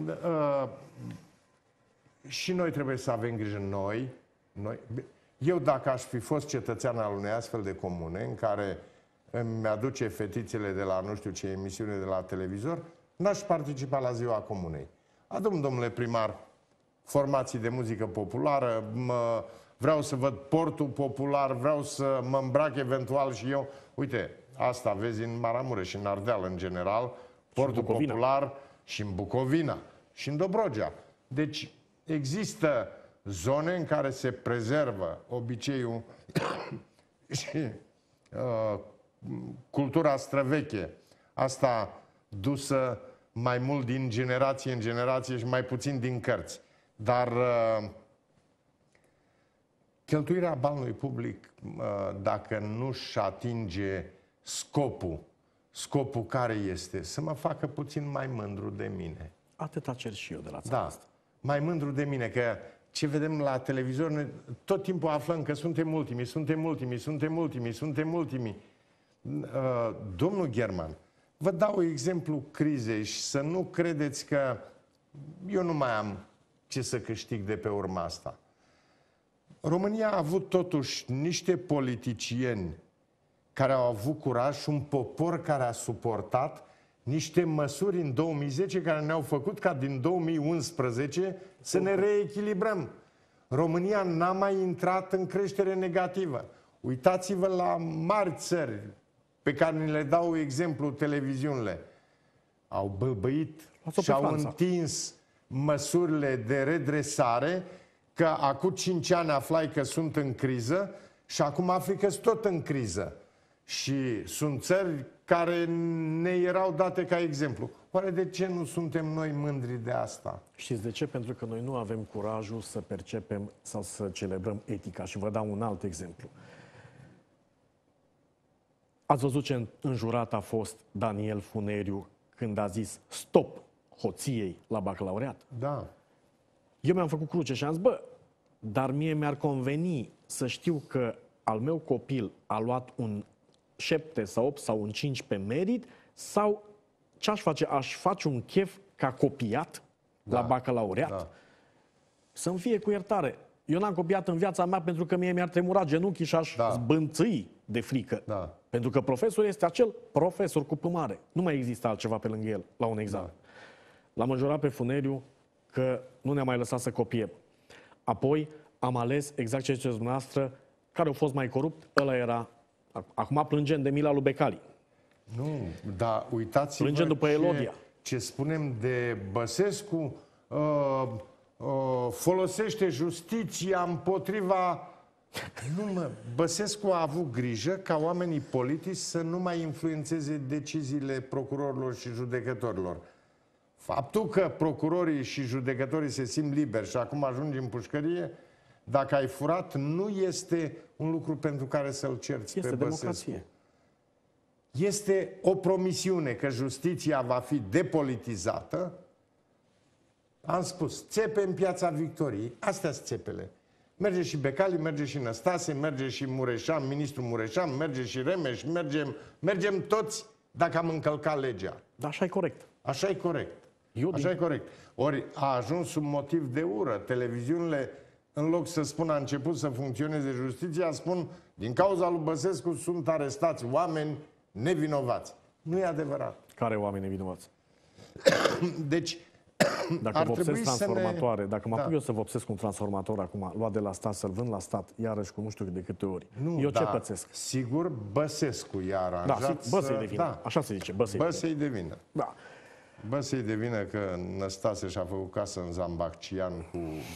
și noi trebuie să avem grijă, noi. Eu, dacă aș fi fost cetățean al unei astfel de comune, în care îmi aduce fetițele de la nu știu ce emisiune de la televizor, n-aș participa la ziua comunei. Adu-mi, domnule primar, formații de muzică populară, vreau să văd portul popular, vreau să mă îmbrac eventual și eu. Uite, asta vezi în Maramureș și în Ardeal în general, portul popular și în Bucovina și în Dobrogea. Deci există zone în care se prezervă obiceiul și cultura străveche. Asta dusă mai mult din generație în generație și mai puțin din cărți. Dar cheltuirea banului public, dacă nu-și atinge scopul care este? Să mă facă puțin mai mândru de mine. Atâta cer și eu de la țara asta. Mai mândru de mine, că ce vedem la televizor, noi tot timpul aflăm că suntem ultimii, suntem ultimii, suntem ultimii, suntem ultimii. Domnul German, vă dau exemplu crizei și să nu credeți că eu nu mai am ce să câștig de pe urma asta. România a avut totuși niște politicieni care au avut curaj și un popor care a suportat niște măsuri în 2010 care ne-au făcut ca din 2011 să ne reechilibrăm. România n-a mai intrat în creștere negativă. Uitați-vă la mari țări pe care ni le dau exemplu televiziunile. Au bâlbâit și au întins măsurile de redresare, că acum 5 ani aflai că sunt în criză și acum afli că sunt tot în criză. Și sunt țări care ne erau date ca exemplu. Oare de ce nu suntem noi mândri de asta? Știți de ce? Pentru că noi nu avem curajul să percepem sau să celebrăm etica. Și vă dau un alt exemplu. Ați văzut ce înjurat a fost Daniel Funeriu când a zis stop hoției la bacalaureat? Da. Eu mi-am făcut cruce și am zis, dar mie mi-ar conveni să știu că al meu copil a luat un 7 sau 8 sau un 5 pe merit, sau ce aș face? Aș face un chef ca copiat la bacalaureat? Da. Să-mi fie cu iertare. Eu n-am copiat în viața mea pentru că mie mi-ar tremura genunchii și aș zbânțâi de frică. Da. Pentru că profesorul este acel profesor cu P mare. Nu mai există altceva pe lângă el la un examen. Da. L-am înjurat pe Funeriu că nu ne-a mai lăsat să copiem. Apoi am ales exact ce ziceți dumneavoastră, care a fost mai corupt, ăla era. Acum plângem de mila lui Becali. Nu, dar uitați-vă după Elodia. Ce spunem de Băsescu, folosește justiția împotriva... Băsescu a avut grijă ca oamenii politici să nu mai influențeze deciziile procurorilor și judecătorilor. Faptul că procurorii și judecătorii se simt liberi și acum ajungi în pușcărie, dacă ai furat, nu este un lucru pentru care să-l cerți pe Băsescu. Democrație. Este o promisiune că justiția va fi depolitizată. Am spus, țepe în Piața Victoriei. Astea sunt țepele. Merge și Becali, merge și Năstase, merge și Mureșan, ministrul Mureșan, merge și Remeș, mergem toți dacă am încălcat legea. Dar așa e corect. Așa e corect. Așa e corect. Ori a ajuns sub motiv de ură. Televiziunile, în loc să spună a început să funcționeze justiția, spun din cauza lui Băsescu sunt arestați oameni nevinovați. Nu e adevărat. Care oameni nevinovați? Deci, dacă vopsesc transformatoare, dacă mă apuc eu să vopsesc un transformator acum, luat de la stat, să-l vând la stat, iarăși cu nu știu de câte ori, eu ce pățesc? Sigur, Băsescu i-a aranjat Băsei de vină. Așa se zice, Băsei de vină. Băsei de vină că Năstase și-a făcut casă în Zambaccian cu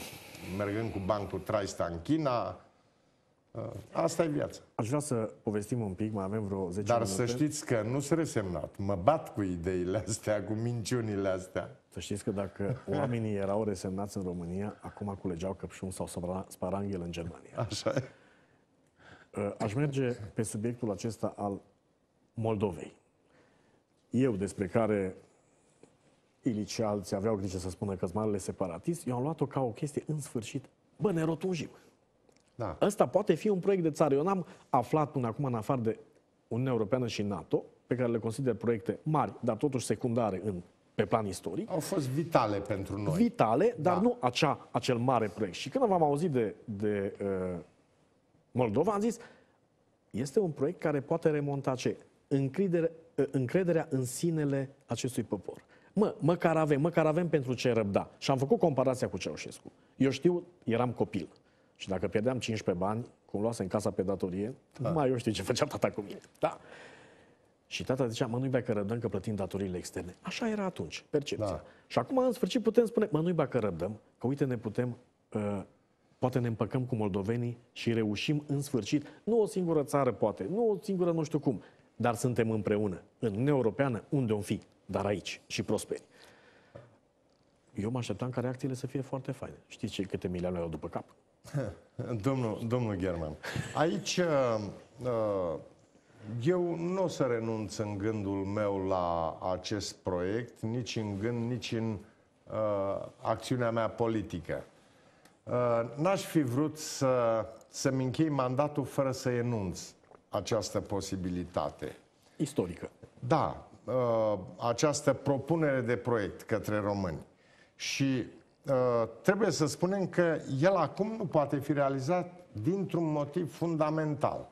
mergând cu bancul Traista în China. Asta e viața. Aș vrea să povestim un pic, mai avem vreo 10 Dar minute. să știți că nu sunt resemnat. Mă bat cu ideile astea, cu minciunile astea. Să știți că dacă oamenii erau resemnați în România, acum culegeau căpșuni sau sparanghel în Germania. Așa e. Aș merge pe subiectul acesta al Moldovei. Eu, despre care Ilici și alții aveau grijă să spună că-s marele separatist, eu am luat-o ca o chestie în sfârșit. Bă, ne rotunjim. Da. Ăsta poate fi un proiect de țară. Eu n-am aflat până acum, în afară de Uniunea Europeană și NATO, pe care le consider proiecte mari, dar totuși secundare pe plan istoric. Au fost vitale pentru noi. Vitale, dar nu acel mare proiect. Și când am auzit de Moldova, am zis, este un proiect care poate remonta ce? Încrederea în sinele acestui popor. Măcar avem pentru ce răbda. Și am făcut comparația cu Ceaușescu. Eu știu, eram copil. Și dacă pierdeam 15 bani, cum luasem casa pe datorie, numai eu știu ce făcea tata cu mine. Da. Și tata zicea, mă, nu-i bea că răbdăm că plătim datoriile externe. Așa era atunci, percepția. Da. Și acum, în sfârșit, putem spune, mă, nu-i bea că răbdăm, că uite, ne putem, poate ne împăcăm cu moldovenii și reușim în sfârșit, nu o singură țară poate, nu o singură nu știu cum, dar suntem împreună, în Uniunea Europeană, unde om fi, dar aici și prosperi. Eu mă așteptam ca reacțiile să fie foarte faine. Știți ce câte milioane au după cap? Domnul German, aici eu nu o să renunț în gândul meu la acest proiect, nici în gând, nici în acțiunea mea politică. N-aș fi vrut să-mi închei mandatul fără să enunț această posibilitate. Istorică. Da, această propunere de proiect către români. Și trebuie să spunem că el acum nu poate fi realizat dintr-un motiv fundamental.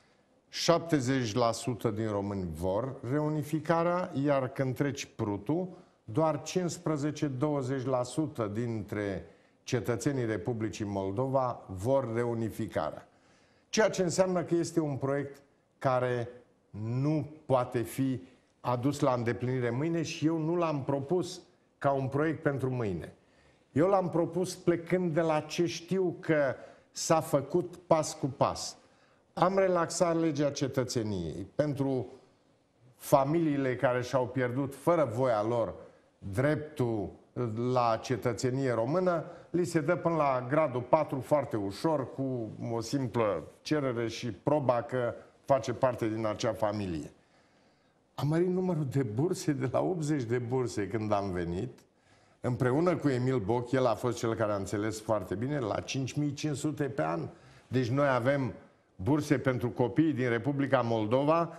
70% din români vor reunificarea, iar când treci prutul, doar 15-20% dintre cetățenii Republicii Moldova vor reunificarea. Ceea ce înseamnă că este un proiect care nu poate fi adus la îndeplinire mâine și eu nu l-am propus ca un proiect pentru mâine. Eu l-am propus plecând de la ce știu că s-a făcut pas cu pas. Am relaxat legea cetățeniei pentru familiile care și-au pierdut fără voia lor dreptul la cetățenie română, li se dă până la gradul 4 foarte ușor, cu o simplă cerere și proba că face parte din acea familie. Am mărit numărul de burse de la 80 de burse când am venit, împreună cu Emil Boc, el a fost cel care a înțeles foarte bine, la 5500 pe an. Deci noi avem burse pentru copiii din Republica Moldova,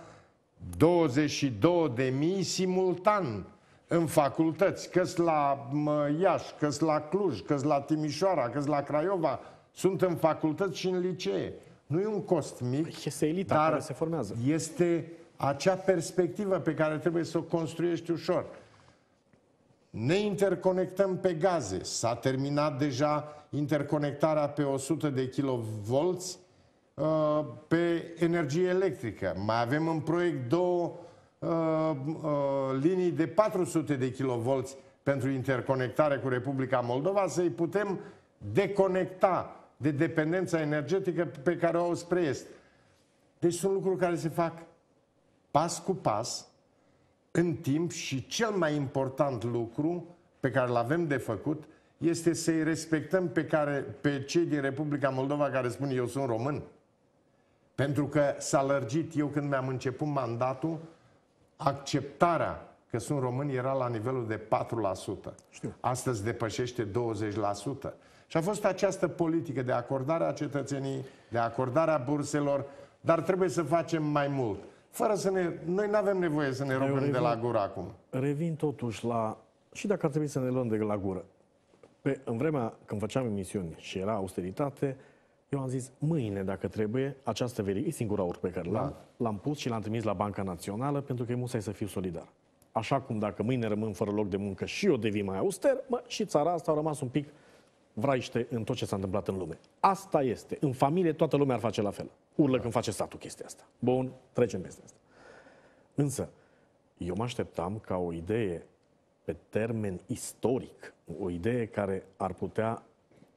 22.000 simultan în facultăți, că-s la Iași, că-s la Cluj, că-s la Timișoara, că-s la Craiova, sunt în facultăți și în licee. Nu e un cost mic, este elita dar care se formează. Este acea perspectivă pe care trebuie să o construiești ușor. Ne interconectăm pe gaze. S-a terminat deja interconectarea pe 100 de kilovolți pe energie electrică. Mai avem în proiect două linii de 400 de kilovolți pentru interconectare cu Republica Moldova, să-i putem deconecta de dependența energetică pe care o au spre est. Deci sunt lucruri care se fac pas cu pas, în timp, și cel mai important lucru pe care îl avem de făcut este să-i respectăm pe cei din Republica Moldova care spun eu sunt român. Pentru că s-a lărgit, eu când mi-am început mandatul, acceptarea că sunt români era la nivelul de 4%. Știu. Astăzi depășește 20%. Și a fost această politică de acordare a cetățenii, de acordarea burselor, dar trebuie să facem mai mult. Fără să noi nu avem nevoie să ne rupem de la gură acum. Revin totuși la... Și dacă ar trebui să ne luăm de la gură. În vremea când făceam emisiuni și era austeritate, eu am zis, mâine, dacă trebuie, această verificare, e singura ur pe care l-am pus și l-am trimis la Banca Națională, pentru că e musai să fiu solidar. Așa cum dacă mâine rămân fără loc de muncă și eu devin mai auster, și țara asta a rămas un pic vraiște în tot ce s-a întâmplat în lume. Asta este. În familie toată lumea ar face la fel. Urlă când face statul chestia asta. Bun, trecem peste asta. Însă, eu mă așteptam ca o idee pe termen istoric, o idee care ar putea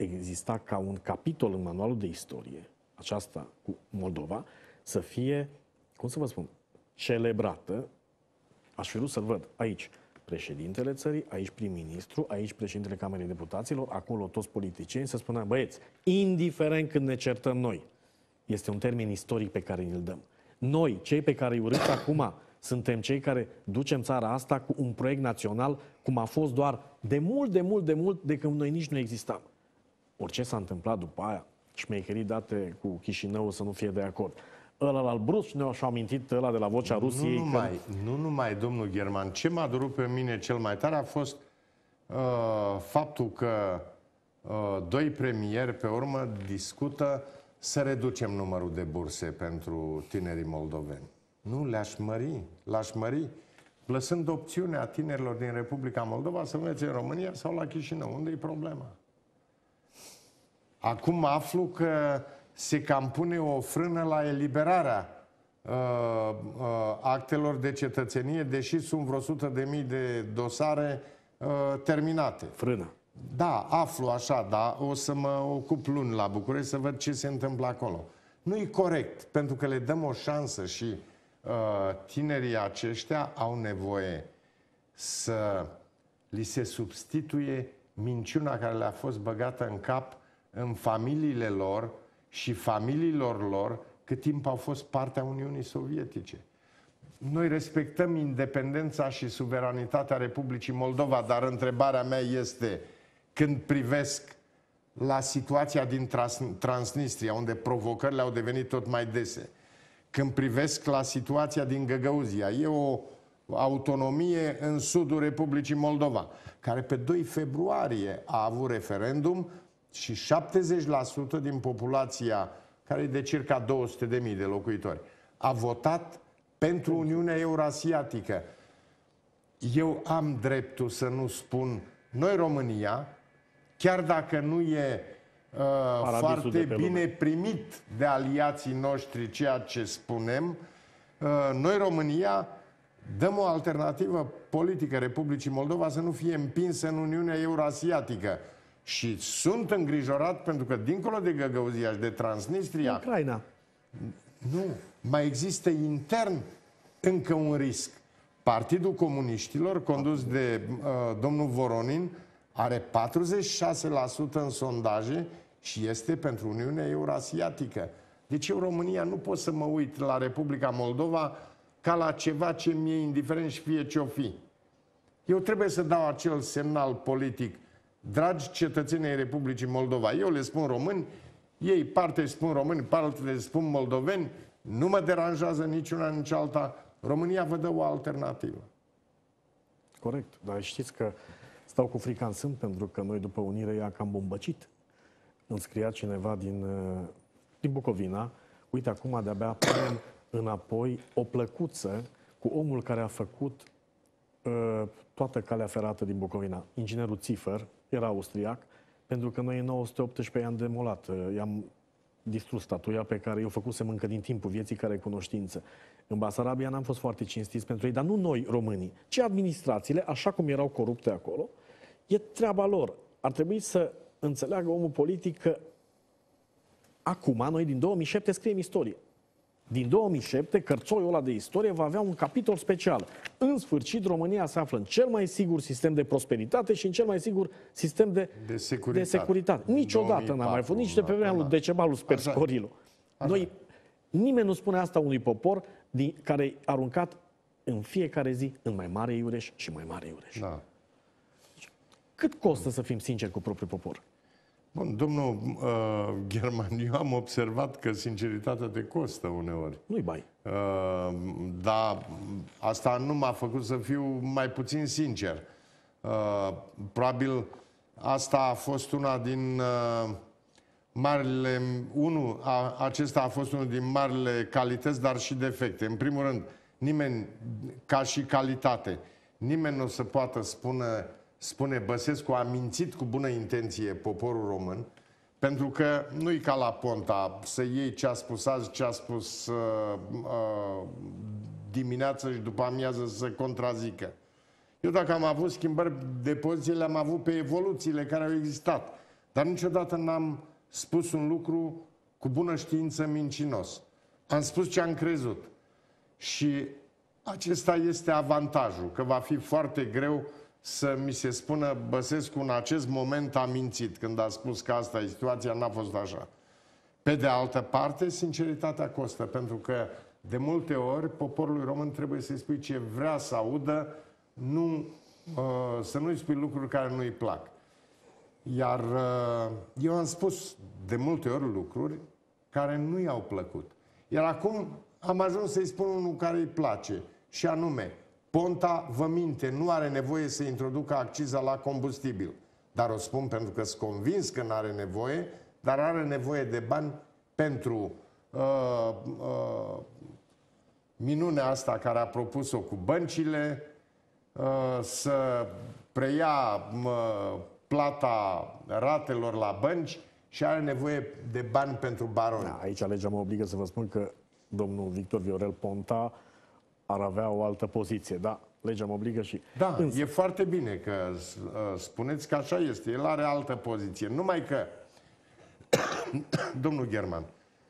exista ca un capitol în manualul de istorie, aceasta cu Moldova, să fie, cum să vă spun, celebrată. Aș fi vrut să-l văd aici președintele țării, aici prim-ministru, aici președintele Camerei Deputaților, acolo toți politicieni, să spună, băieți, indiferent când ne certăm noi, este un termen istoric pe care îl dăm. Noi, cei pe care îi urâți acum, suntem cei care ducem țara asta cu un proiect național, cum a fost doar de mult, de când noi nici nu existam. Orice s-a întâmplat după aia, șmecherii date cu Chișinău să nu fie de acord. Ăla al Brus ne-a amintit ăla de la Vocea Rusiei. Nu numai, domnul German. Ce m-a durut pe mine cel mai tare a fost faptul că doi premieri pe urmă discută să reducem numărul de burse pentru tinerii moldoveni. Nu, le-aș mări, lăsând opțiunea tinerilor din Republica Moldova să învețe în România sau la Chișinău. Unde e problema? Acum aflu că se cam pune o frână la eliberarea actelor de cetățenie, deși sunt vreo 100.000 de dosare terminate. Frână. Da, aflu așa, dar o să mă ocup luni la București să văd ce se întâmplă acolo. Nu e corect, pentru că le dăm o șansă și tinerii aceștia au nevoie să li se substituie minciuna care le-a fost băgată în cap în familiile lor și familiilor lor cât timp au fost partea Uniunii Sovietice. Noi respectăm independența și suveranitatea Republicii Moldova, dar întrebarea mea este, când privesc la situația din Transnistria, unde provocările au devenit tot mai dese, când privesc la situația din Găgăuzia, e o autonomie în sudul Republicii Moldova, care pe 2 februarie a avut referendum și 70% din populația, care e de circa 200.000 de locuitori, a votat pentru Uniunea Eurasiatică. Eu am dreptul să nu spun, noi România, chiar dacă nu e foarte bine primit de aliații noștri ceea ce spunem, noi România dăm o alternativă politică Republicii Moldova să nu fie împinsă în Uniunea Eurasiatică. Și sunt îngrijorat pentru că dincolo de Găgăuzia și de Transnistria, Ucraina. Nu, mai există intern încă un risc. Partidul Comuniștilor, condus de domnul Voronin, are 46% în sondaje și este pentru Uniunea Eurasiatică. Deci eu, România, nu pot să mă uit la Republica Moldova ca la ceva ce mi-e indiferent și fie ce-o fi. Eu trebuie să dau acel semnal politic. Dragi cetățenii ai Republicii Moldova, eu le spun români, ei parte își spun români, parte le spun moldoveni, nu mă deranjează niciuna, nici alta. România vă dă o alternativă. Corect, dar știți că stau cu frica în sân pentru că noi după unire i-a cam bombăcit. Îmi scria cineva din Bucovina, uite acum de-abia punem înapoi o plăcuță cu omul care a făcut toată calea ferată din Bucovina. Inginerul Țifăr, era austriac, pentru că noi în 918 i-am demolat, i-am distrus statuia pe care eu făcusem încă din timpul vieții ca recunoștință. În Basarabia n-am fost foarte cinstiți pentru ei, dar nu noi, românii, ci administrațiile, așa cum erau corupte acolo, e treaba lor. Ar trebui să înțeleagă omul politic că acum, noi din 2007 scriem istorie. Din 2007, cărțoiul ăla de istorie va avea un capitol special. În sfârșit, România se află în cel mai sigur sistem de prosperitate și în cel mai sigur sistem de securitate. Niciodată n-a mai fost, nici de pe vremea lui Decebalul Sperskorilu. Noi, nimeni nu spune asta unui popor care e aruncat în fiecare zi în mai mare iureș și mai mare iureș. Da. Cât costă să fim sinceri cu propriul popor? Bun, domnul German, eu am observat că sinceritatea te costă uneori. Nu-i bai. Dar asta nu m-a făcut să fiu mai puțin sincer. Probabil asta a fost una din marile... acesta a fost unul din marile calități, dar și defecte. În primul rând, nimeni, ca și calitate, nimeni nu o să poată spune Băsescu a mințit cu bună intenție poporul român, pentru că nu-i ca la Ponta să iei ce a spus azi, ce a spus dimineață și după amiază să se contrazică. Eu dacă am avut schimbări de poziție, le-am avut pe evoluțiile care au existat. Dar niciodată n-am spus un lucru cu bună știință mincinos. Am spus ce am crezut. Și acesta este avantajul, că va fi foarte greu să mi se spună Băsescu în acest moment a mințit când a spus că asta e situația, n-a fost așa. Pe de altă parte, sinceritatea costă, pentru că de multe ori poporului român trebuie să-i spui ce vrea să audă, nu, să nu-i spui lucruri care nu-i plac. Iar eu am spus de multe ori lucruri care nu i-au plăcut. Iar acum am ajuns să-i spun unul care îi place, și anume, Ponta vă minte, nu are nevoie să introducă acciza la combustibil. Dar o spun pentru că sunt convins că nu are nevoie, dar are nevoie de bani pentru minunea asta care a propus-o cu băncile, să preia plata ratelor la bănci și are nevoie de bani pentru baroni. Da, aici legea mă obligă să vă spun că domnul Victor Viorel Ponta ar avea o altă poziție, da, legea mă obligă și... Da, e foarte bine că spuneți că așa este, el are altă poziție, numai că, domnul German,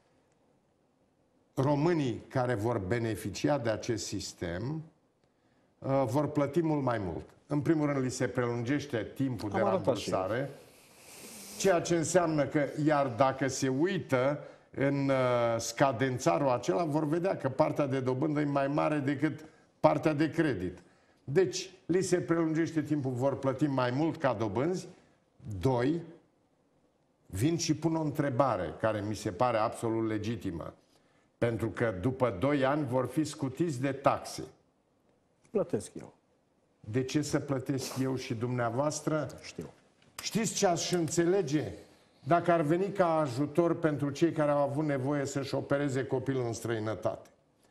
românii care vor beneficia de acest sistem vor plăti mult mai mult. În primul rând, li se prelungește timpul de rambursare, ceea ce înseamnă că, iar dacă se uită în scadențarul acela, vor vedea că partea de dobândă e mai mare decât partea de credit. Deci, li se prelungește timpul, vor plăti mai mult ca dobânzi. Doi, vin și pun o întrebare care mi se pare absolut legitimă. Pentru că după 2 ani vor fi scutiți de taxe. Plătesc eu. De ce să plătesc eu și dumneavoastră? Știu. Știți ce aș înțelege? Dacă ar veni ca ajutor pentru cei care au avut nevoie să-și opereze copilul în străinătate.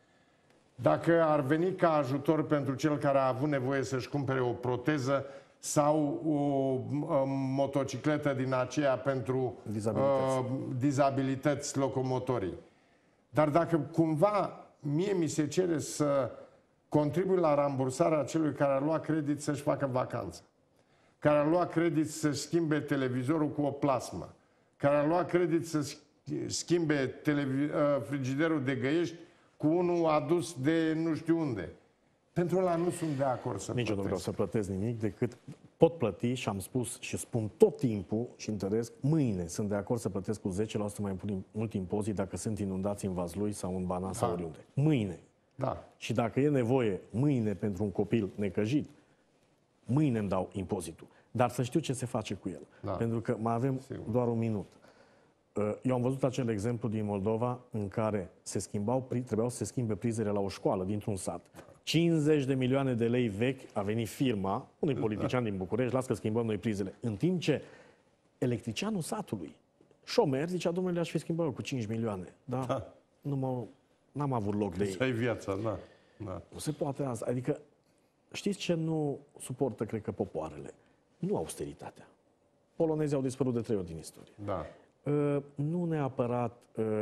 Dacă ar veni ca ajutor pentru cel care a avut nevoie să-și cumpere o proteză sau o motocicletă din aceea pentru dizabilități locomotorii. Dar dacă cumva mie mi se cere să contribui la rambursarea celui care a luat credit să-și facă vacanță, care a luat credit să schimbe televizorul cu o plasmă, care a luat credit să schimbe frigiderul de Găiești cu unul adus de nu știu unde. Pentru ăla nu sunt de acord să Nici eu nu vreau să plătesc nimic, decât pot plăti și am spus și spun tot timpul și întăresc, mâine sunt de acord să plătesc cu 10% mai mult impozit dacă sunt inundați în Vaslui sau în Banat sau oriunde. Mâine. Da. Și dacă e nevoie mâine pentru un copil necăjit, mâine îmi dau impozitul. Dar să știu ce se face cu el. Da. Pentru că mai avem doar un minut. Eu am văzut acel exemplu din Moldova în care trebuiau să se schimbe prizele la o școală dintr-un sat. 50 de milioane de lei vechi a venit firma, unui politician din București, las că schimbăm noi prizele. În timp ce electricianul satului, șomer, zicea, domnule, aș fi schimbat eu cu 5 milioane. Da? N-am avut loc de ei. Să ai viața, da. Nu se poate asta. Adică, știți ce nu suportă, cred că, popoarele? Nu austeritatea. Polonezii au dispărut de 3 ori din istorie. Da. Nu neapărat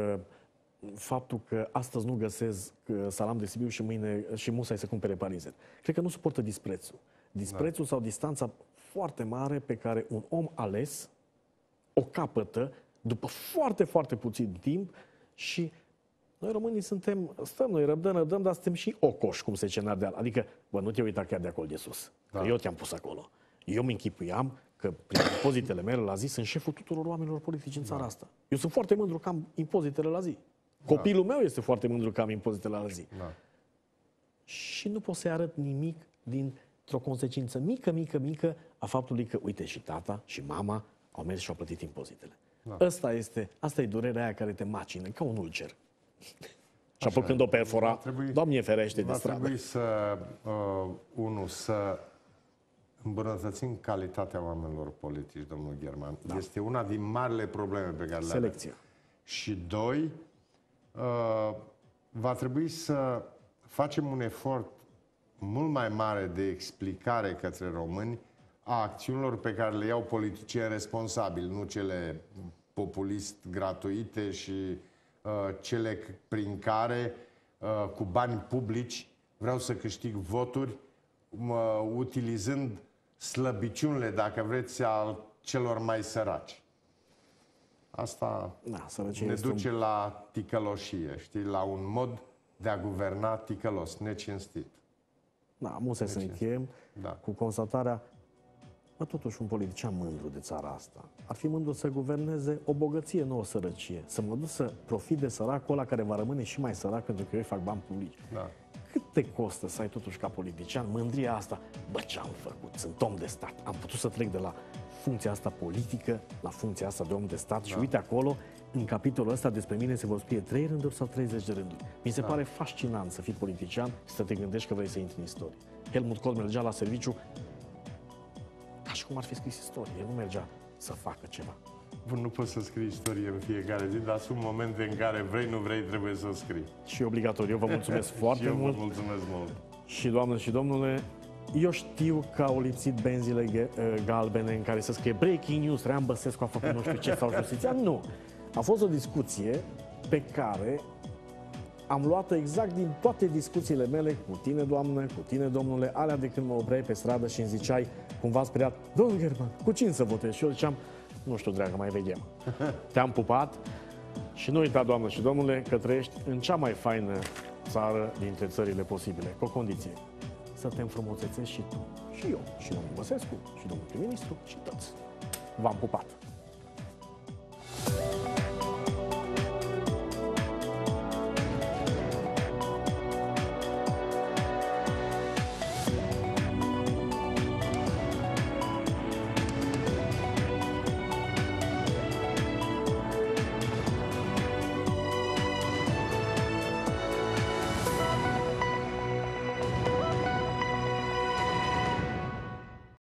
faptul că astăzi nu găsesc salam de Sibiu și mâine și musai să cumpere parizer. Cred că nu suportă disprețul. Disprețul sau distanța foarte mare pe care un om ales o capătă după foarte, foarte puțin timp și noi românii stăm, noi răbdăm, dar suntem și ocoși, cum se zice în Ardeal. Adică, bă, nu te uita chiar de acolo de sus. Da. Că eu te-am pus acolo. Eu mi închipuiam că prin impozitele mele la zi sunt șeful tuturor oamenilor politici în țara asta. Eu sunt foarte mândru că am impozitele la zi. Copilul meu este foarte mândru că am impozitele la zi. Da. Și nu pot să-i arăt nimic dintr-o consecință mică a făptului că, uite, și tata și mama au mers și au plătit impozitele. Da. Asta e durerea aia care te macină, ca un ulcer. Și apoi când o perfora, Doamne ferește de stradă. Trebuie să îmbunătățim calitatea oamenilor politici, domnul German. Da. Este una din marile probleme pe care le avem. Selecția. Și 2, va trebui să facem un efort mult mai mare de explicare către români a acțiunilor pe care le iau politicieni responsabili, nu cele populist gratuite și cele prin care, cu bani publici, vreau să câștig voturi, utilizând slăbiciunile, dacă vreți, al celor mai săraci. Asta sărăcia ne este duce la ticăloșie, știi, la un mod de a guverna ticălos, necinstit. Da, musai să încheiem cu constatarea, totuși un politician mândru de țara asta ar fi mândru să guverneze o bogăție, nu o sărăcie. Să mă duc să profit de săracul ăla care va rămâne și mai sărac pentru că eu fac bani publici. Da. Cât te costă să ai totuși ca politician mândria asta? Bă, ce-am făcut? Sunt om de stat. Am putut să trec de la funcția asta politică la funcția asta de om de stat și uite acolo, în capitolul ăsta despre mine se vor scrie 3 rânduri sau 30 de rânduri. Mi se pare fascinant să fii politician și să te gândești că vrei să intri în istorie. Helmut Kohl mergea la serviciu ca și cum ar fi scris istorie. El nu mergea să facă ceva. Bun, nu poți să scrii istorie în fiecare zi, dar sunt momente în care vrei, nu vrei, trebuie să scrii. Și obligatoriu. Eu vă mulțumesc foarte mult. Și eu vă mulțumesc mult. Și doamnă și domnule, eu știu că au lipsit benzile galbene în care să scrie breaking news, Traian Băsescu a făcut nu știu ce sau justiția. Nu. A fost o discuție pe care am luat-o exact din toate discuțiile mele cu tine, doamnă, cu tine, domnule, alea de când mă opreai pe stradă și îmi ziceai, cumva speriat, domnul German, cu cine să votez? Și eu ziceam, nu știu, dragă, mai vedem. Te-am pupat și nu uita, doamnă și domnule, că trăiești în cea mai faină țară dintre țările posibile, cu o condiție, să te înfrumusețești și tu, și eu, și domnul Băsescu, și domnul prim-ministru, și toți. V-am pupat!